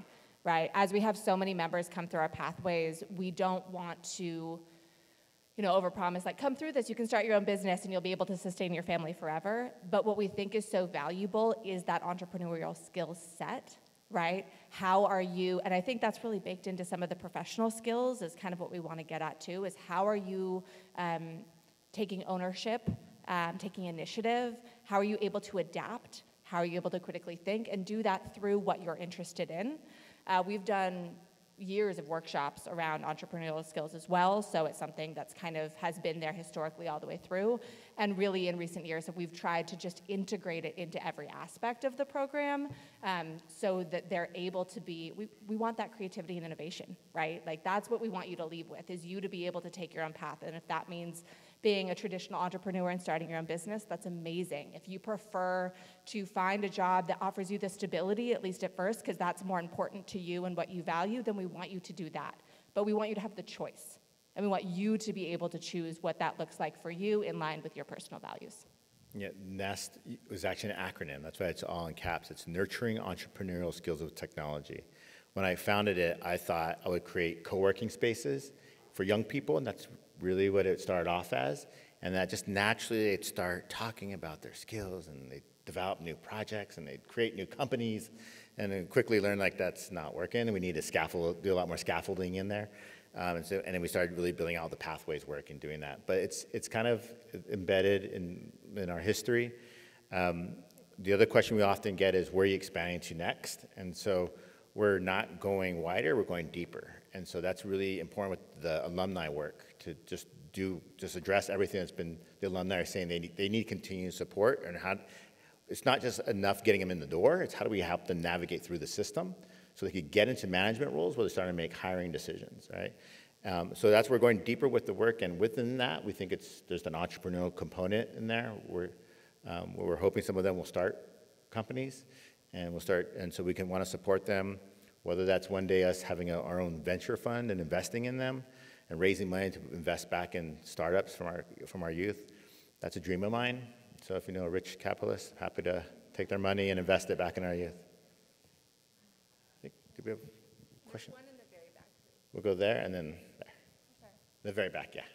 right? As we have so many members come through our pathways, we don't want to, overpromise, like, come through this, you can start your own business and you'll be able to sustain your family forever. But what we think is so valuable is that entrepreneurial skill set, right? How are you, and I think that's really baked into some of the professional skills is kind of what we want to get at too, is how are you taking ownership, taking initiative, how are you able to adapt, how are you able to critically think, and do that through what you're interested in. We've done years of workshops around entrepreneurial skills as well, so it's something that's kind of has been there historically all the way through, and really in recent years we've tried to just integrate it into every aspect of the program, so that they're able to be, we want that creativity and innovation, right? Like that's what we want you to leave with, is you to be able to take your own path, and if that means being a traditional entrepreneur and starting your own business, that's amazing. If you prefer to find a job that offers you the stability, at least at first, because that's more important to you and what you value, then we want you to do that. But we want you to have the choice. And we want you to be able to choose what that looks like for you in line with your personal values. Yeah, NEST was actually an acronym. That's why it's all in caps. It's Nurturing Entrepreneurial Skills with Technology. When I founded it, I thought I would create co-working spaces for young people, and that's really what it started off as, and that just naturally they'd start talking about their skills and they'd develop new projects and they'd create new companies, and then quickly learn like that's not working and we need to do a lot more scaffolding in there. And then we started really building out the pathways work and doing that. But it's kind of embedded in our history. The other question we often get is, where are you expanding to next? And so we're not going wider, we're going deeper. And so that's really important with the alumni work, to just address everything that's been, the alumni are saying they need continued support, and how, it's not just enough getting them in the door, it's how do we help them navigate through the system so they could get into management roles where they're starting to make hiring decisions, right? So that's where we're going deeper with the work, and within that, we think there's an entrepreneurial component in there where we're hoping some of them will start companies, and so we can want to support them, whether that's one day us having our own venture fund and investing in them and raising money to invest back in startups from our youth. That's a dream of mine. So if you know a rich capitalist, happy to take their money and invest it back in our youth. Did we have a question? There's one in the very back. We'll go there and then there. Okay. The very back, yeah.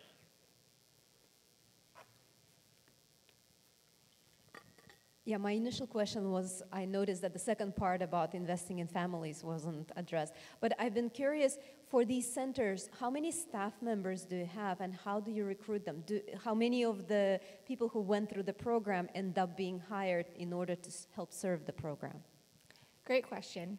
Yeah, my initial question was, I noticed that the second part about investing in families wasn't addressed. But I've been curious, for these centers, how many staff members do you have and how do you recruit them? How many of the people who went through the program end up being hired in order to help serve the program? Great question.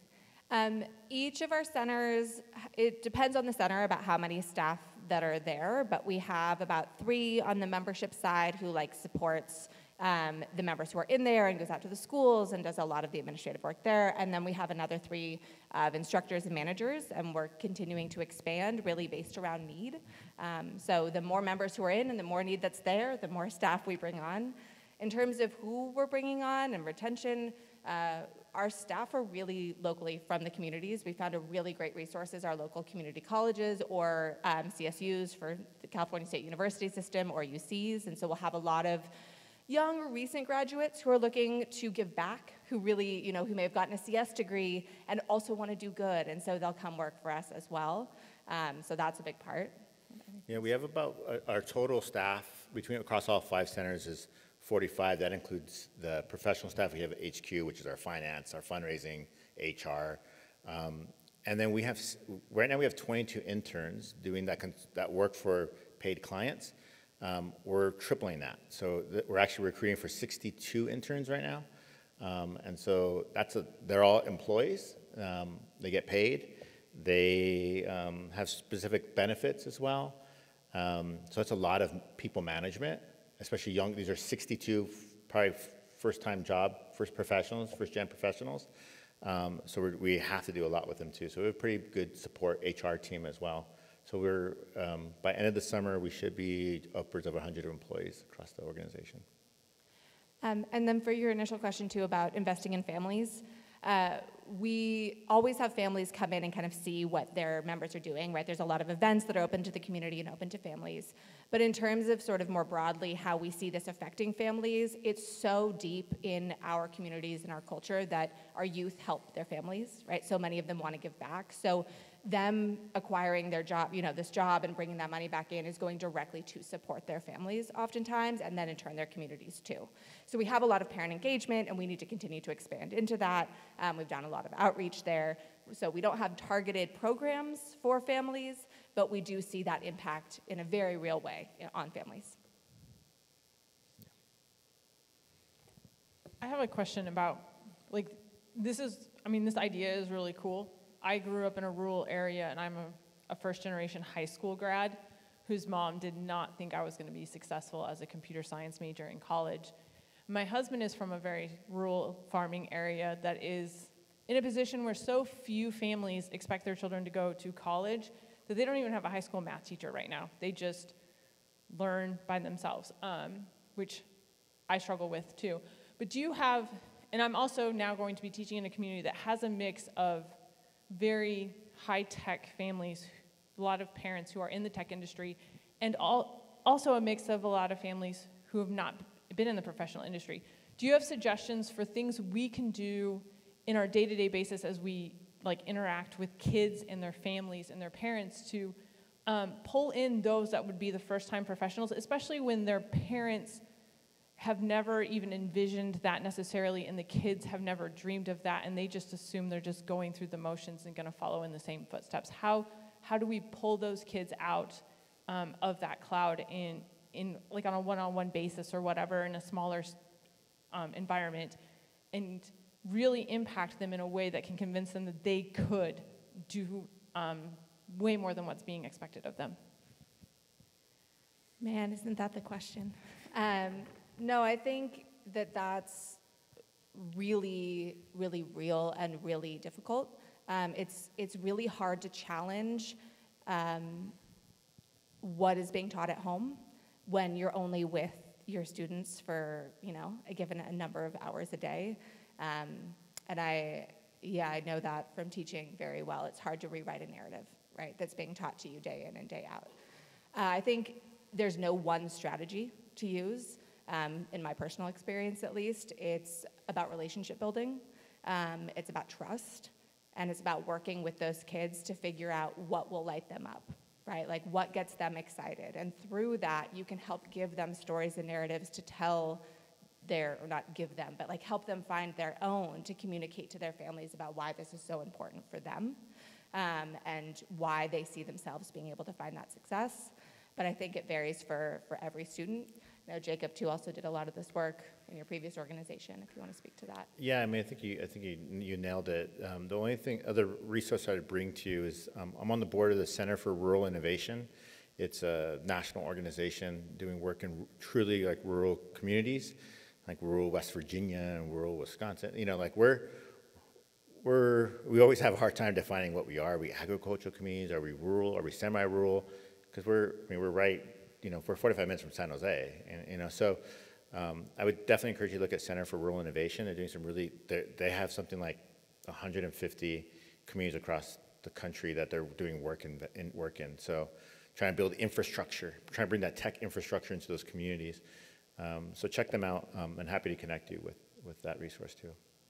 Each of our centers, it depends on the center about how many staff that are there, but we have about 3 on the membership side who supports the members who are in there and goes out to the schools and does a lot of the administrative work there. And then we have another 3 of instructors and managers, and we're continuing to expand really based around need. So the more members who are in and the more need that's there, the more staff we bring on. In terms of who we're bringing on and retention, our staff are really locally from the communities. We found a really great resources, our local community colleges or CSUs for the California State University system or UCs. And so we'll have a lot of young or recent graduates who are looking to give back, who really, who may have gotten a CS degree and also want to do good. And so they'll come work for us as well. So that's a big part. Yeah, we have about, our total staff across all 5 centers is 45. That includes the professional staff. We have HQ, which is our finance, our fundraising, HR. And then right now we have 22 interns doing that work for paid clients. We're tripling that. So we're actually recruiting for 62 interns right now. And so they're all employees. They get paid. They have specific benefits as well. So it's a lot of people management, especially young. These are 62 probably first-gen professionals. So we have to do a lot with them too. So we have a pretty good support HR team as well. So we're, by end of the summer, we should be upwards of 100 employees across the organization. And then for your initial question too about investing in families, we always have families come in and kind of see what their members are doing, right? There's a lot of events that are open to the community and open to families. But in terms of sort of more broadly how we see this affecting families, it's so deep in our communities and our culture that our youth help their families, right? So many of them want to give back. So them acquiring their job, this job and bringing that money back in is going directly to support their families oftentimes, and then in turn their communities too. So we have a lot of parent engagement, and we need to continue to expand into that. We've done a lot of outreach there. So we don't have targeted programs for families, but we do see that impact in a very real way on families. I have a question about, this idea is really cool. I grew up in a rural area, and I'm a first-generation high school grad whose mom did not think I was going to be successful as a computer science major in college. My husband is from a very rural farming area that is in a position where so few families expect their children to go to college that they don't even have a high school math teacher right now. They just learn by themselves, which I struggle with too. But do you have, and I'm also now going to be teaching in a community that has a mix of very high-tech families, a lot of parents who are in the tech industry, and also a mix of a lot of families who have not been in the professional industry. Do you have suggestions for things we can do in our day-to-day basis as we interact with kids and their families and their parents to pull in those that would be the first-time professionals, especially when their parents have never even envisioned that necessarily, and the kids have never dreamed of that, and they just assume they're just going through the motions and going to follow in the same footsteps? How do we pull those kids out of that cloud in on a one-on-one basis or whatever, in a smaller environment, and really impact them in a way that can convince them that they could do way more than what's being expected of them? Man, isn't that the question? No, I think that's really, really real and really difficult. It's really hard to challenge what is being taught at home when you're only with your students for a given number of hours a day. And I know that from teaching very well. It's hard to rewrite a narrative, right, that's being taught to you day in and day out. I think there's no one strategy to use. In my personal experience, at least, it's about relationship building, it's about trust, and it's about working with those kids to figure out what will light them up, right? Like what gets them excited. And through that, you can help give them stories and narratives to tell or not give them, but help them find their own to communicate to their families about why this is so important for them, and why they see themselves being able to find that success. But I think it varies for every student. I know Jacob too also did a lot of this work in your previous organization, if you want to speak to that. Yeah, I think you nailed it. The only other resource I'd bring to you is I'm on the board of the Center for Rural Innovation. It's a national organization doing work in truly rural communities, like rural West Virginia and rural Wisconsin. We always have a hard time defining what we are. Are we agricultural communities? Are we rural? Are we semi-rural? Because we're right. We're 45 minutes from San Jose, and so I would definitely encourage you to look at Center for Rural Innovation. They're doing some they have something like 150 communities across the country that they're doing work in. So trying to build infrastructure, trying to bring that tech infrastructure into those communities. So check them out, and happy to connect you with that resource too.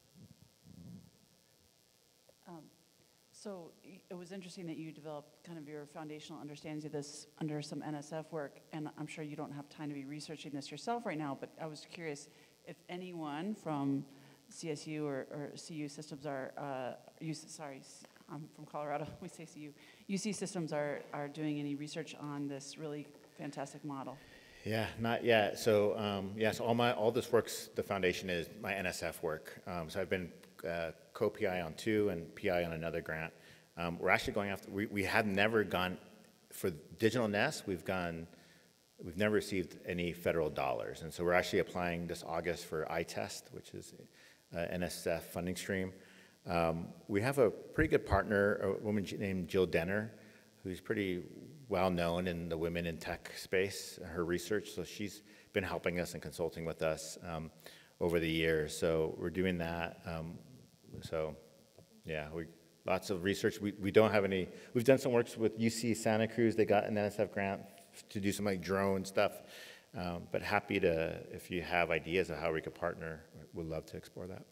So it was interesting that you developed kind of your foundational understandings of this under some NSF work, and I'm sure you don't have time to be researching this yourself right now, but I was curious if anyone from CSU or CU systems are, I'm from Colorado, we say CU, UC systems are doing any research on this really fantastic model. Yeah, not yet. So so all this work's, the foundation is my NSF work. So I've been co-PI on 2 and PI on another grant. We're actually going after, we have never gone, for Digital Nest, we've never received any federal dollars. And so we're actually applying this August for iTest, which is NSF funding stream. We have a pretty good partner, a woman named Jill Denner, who's pretty well known in the women in tech space, her research. So she's been helping us and consulting with us over the years. So we're doing that. Lots of research. We don't have any, we've done some works with UC Santa Cruz. They got an NSF grant to do some like drone stuff. But happy to, if you have ideas of how we could partner, would love to explore that.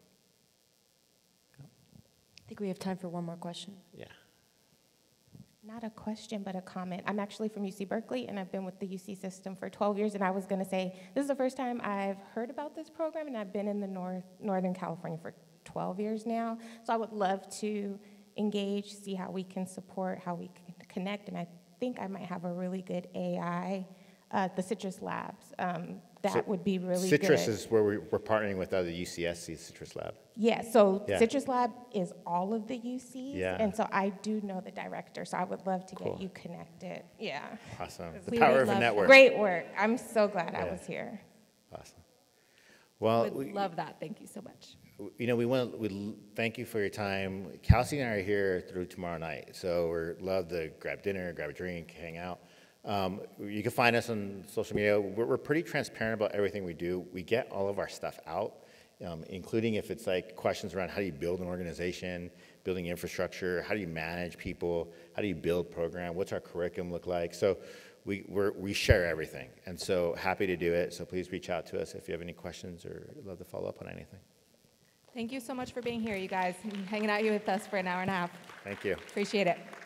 I think we have time for one more question. Yeah. Not a question, but a comment. I'm actually from UC Berkeley, and I've been with the UC system for 12 years, and I was going to say, this is the first time I've heard about this program, and I've been in the Northern California for 12 years now. So I would love to engage, see how we can support, how we can connect, and I think I might have a really good AI, the Citrus Labs. That would be really good. Citrus is where we're partnering with the UCSC Citrus Lab. Yeah, so Yeah. Citrus Lab is all of the UCs, Yeah. and so I do know the director, so I would love to Cool. get you connected. Yeah. Awesome. The We power would of a love network. Great work. I'm so glad I Yeah. was here. Awesome. Well, Would love that. Thank you so much. you know, we thank you for your time. Kelsey and I are here through tomorrow night, so we'd love to grab dinner, grab a drink, hang out. You can find us on social media. We're pretty transparent about everything we do. We get all of our stuff out, including if it's like questions around how do you build an organization, building infrastructure, how do you manage people, how do you build program, what's our curriculum look like. So we share everything, and so happy to do it. So please reach out to us if you have any questions or love to follow up on anything. Thank you so much for being here, you guys, and hanging out here with us for an hour and a half. Thank you. Appreciate it.